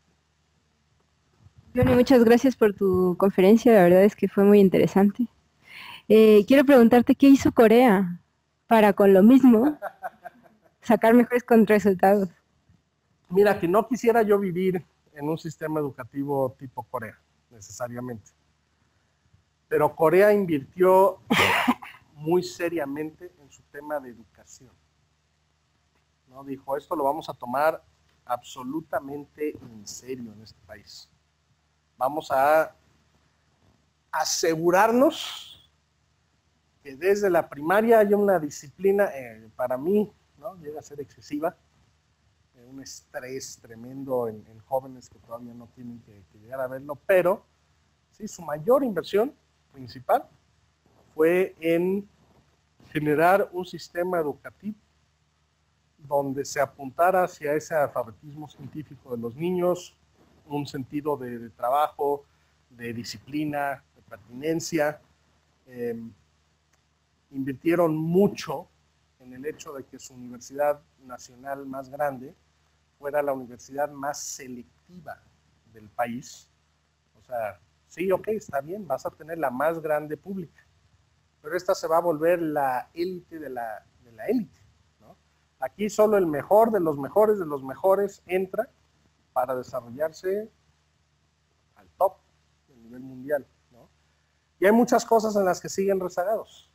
Johnny, muchas gracias por tu conferencia, la verdad es que fue muy interesante. Quiero preguntarte, ¿qué hizo Corea para con lo mismo sacar mejores resultados? Mira, que no quisiera yo vivir en un sistema educativo tipo Corea, necesariamente. Pero Corea invirtió muy seriamente en su tema de educación. ¿No? Dijo, esto lo vamos a tomar absolutamente en serio en este país. Vamos a asegurarnos que desde la primaria haya una disciplina, para mí, ¿no? Llega a ser excesiva, un estrés tremendo en jóvenes que todavía no tienen que llegar a verlo, pero sí, su mayor inversión principal fue en generar un sistema educativo donde se apuntara hacia ese alfabetismo científico de los niños, un sentido de trabajo, de disciplina, de pertinencia. Invirtieron mucho en el hecho de que su universidad nacional más grande fuera la universidad más selectiva del país. O sea, sí, ok, está bien, vas a tener la más grande pública, pero esta se va a volver la élite de la élite, ¿no? Aquí solo el mejor de los mejores entra para desarrollarse al top del nivel mundial, ¿no? Y hay muchas cosas en las que siguen rezagados.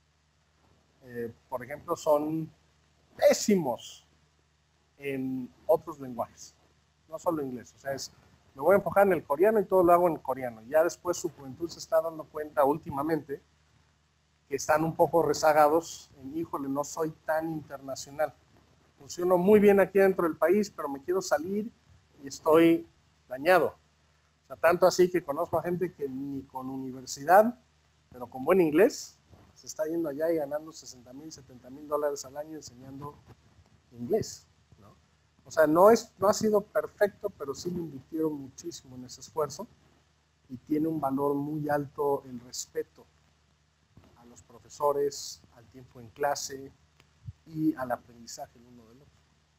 Por ejemplo, son pésimos en otros lenguajes, no solo inglés. O sea, me voy a enfocar en el coreano y todo lo hago en coreano. Ya después su juventud se está dando cuenta últimamente que están un poco rezagados en, híjole, no soy tan internacional. Funciono muy bien aquí dentro del país, pero me quiero salir y estoy dañado. O sea, tanto así que conozco a gente que ni con universidad, pero con buen inglés, se está yendo allá y ganando $60,000, $70,000 al año enseñando inglés, ¿no? O sea, no ha sido perfecto, pero sí le invirtieron muchísimo en ese esfuerzo y tiene un valor muy alto el respeto a los profesores, al tiempo en clase y al aprendizaje el uno del otro.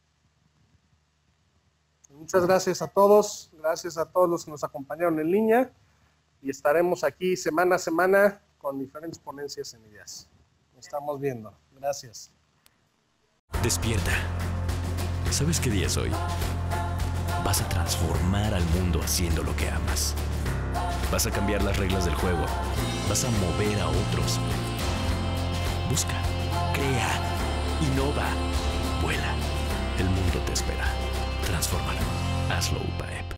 Muchas gracias a todos los que nos acompañaron en línea y estaremos aquí semana a semana con diferentes ponencias en ideas. Nos estamos viendo. Gracias. Despierta. ¿Sabes qué día es hoy? Vas a transformar al mundo haciendo lo que amas. Vas a cambiar las reglas del juego. Vas a mover a otros. Busca, crea, innova, vuela. El mundo te espera. Transfórmalo. Hazlo UPAEP.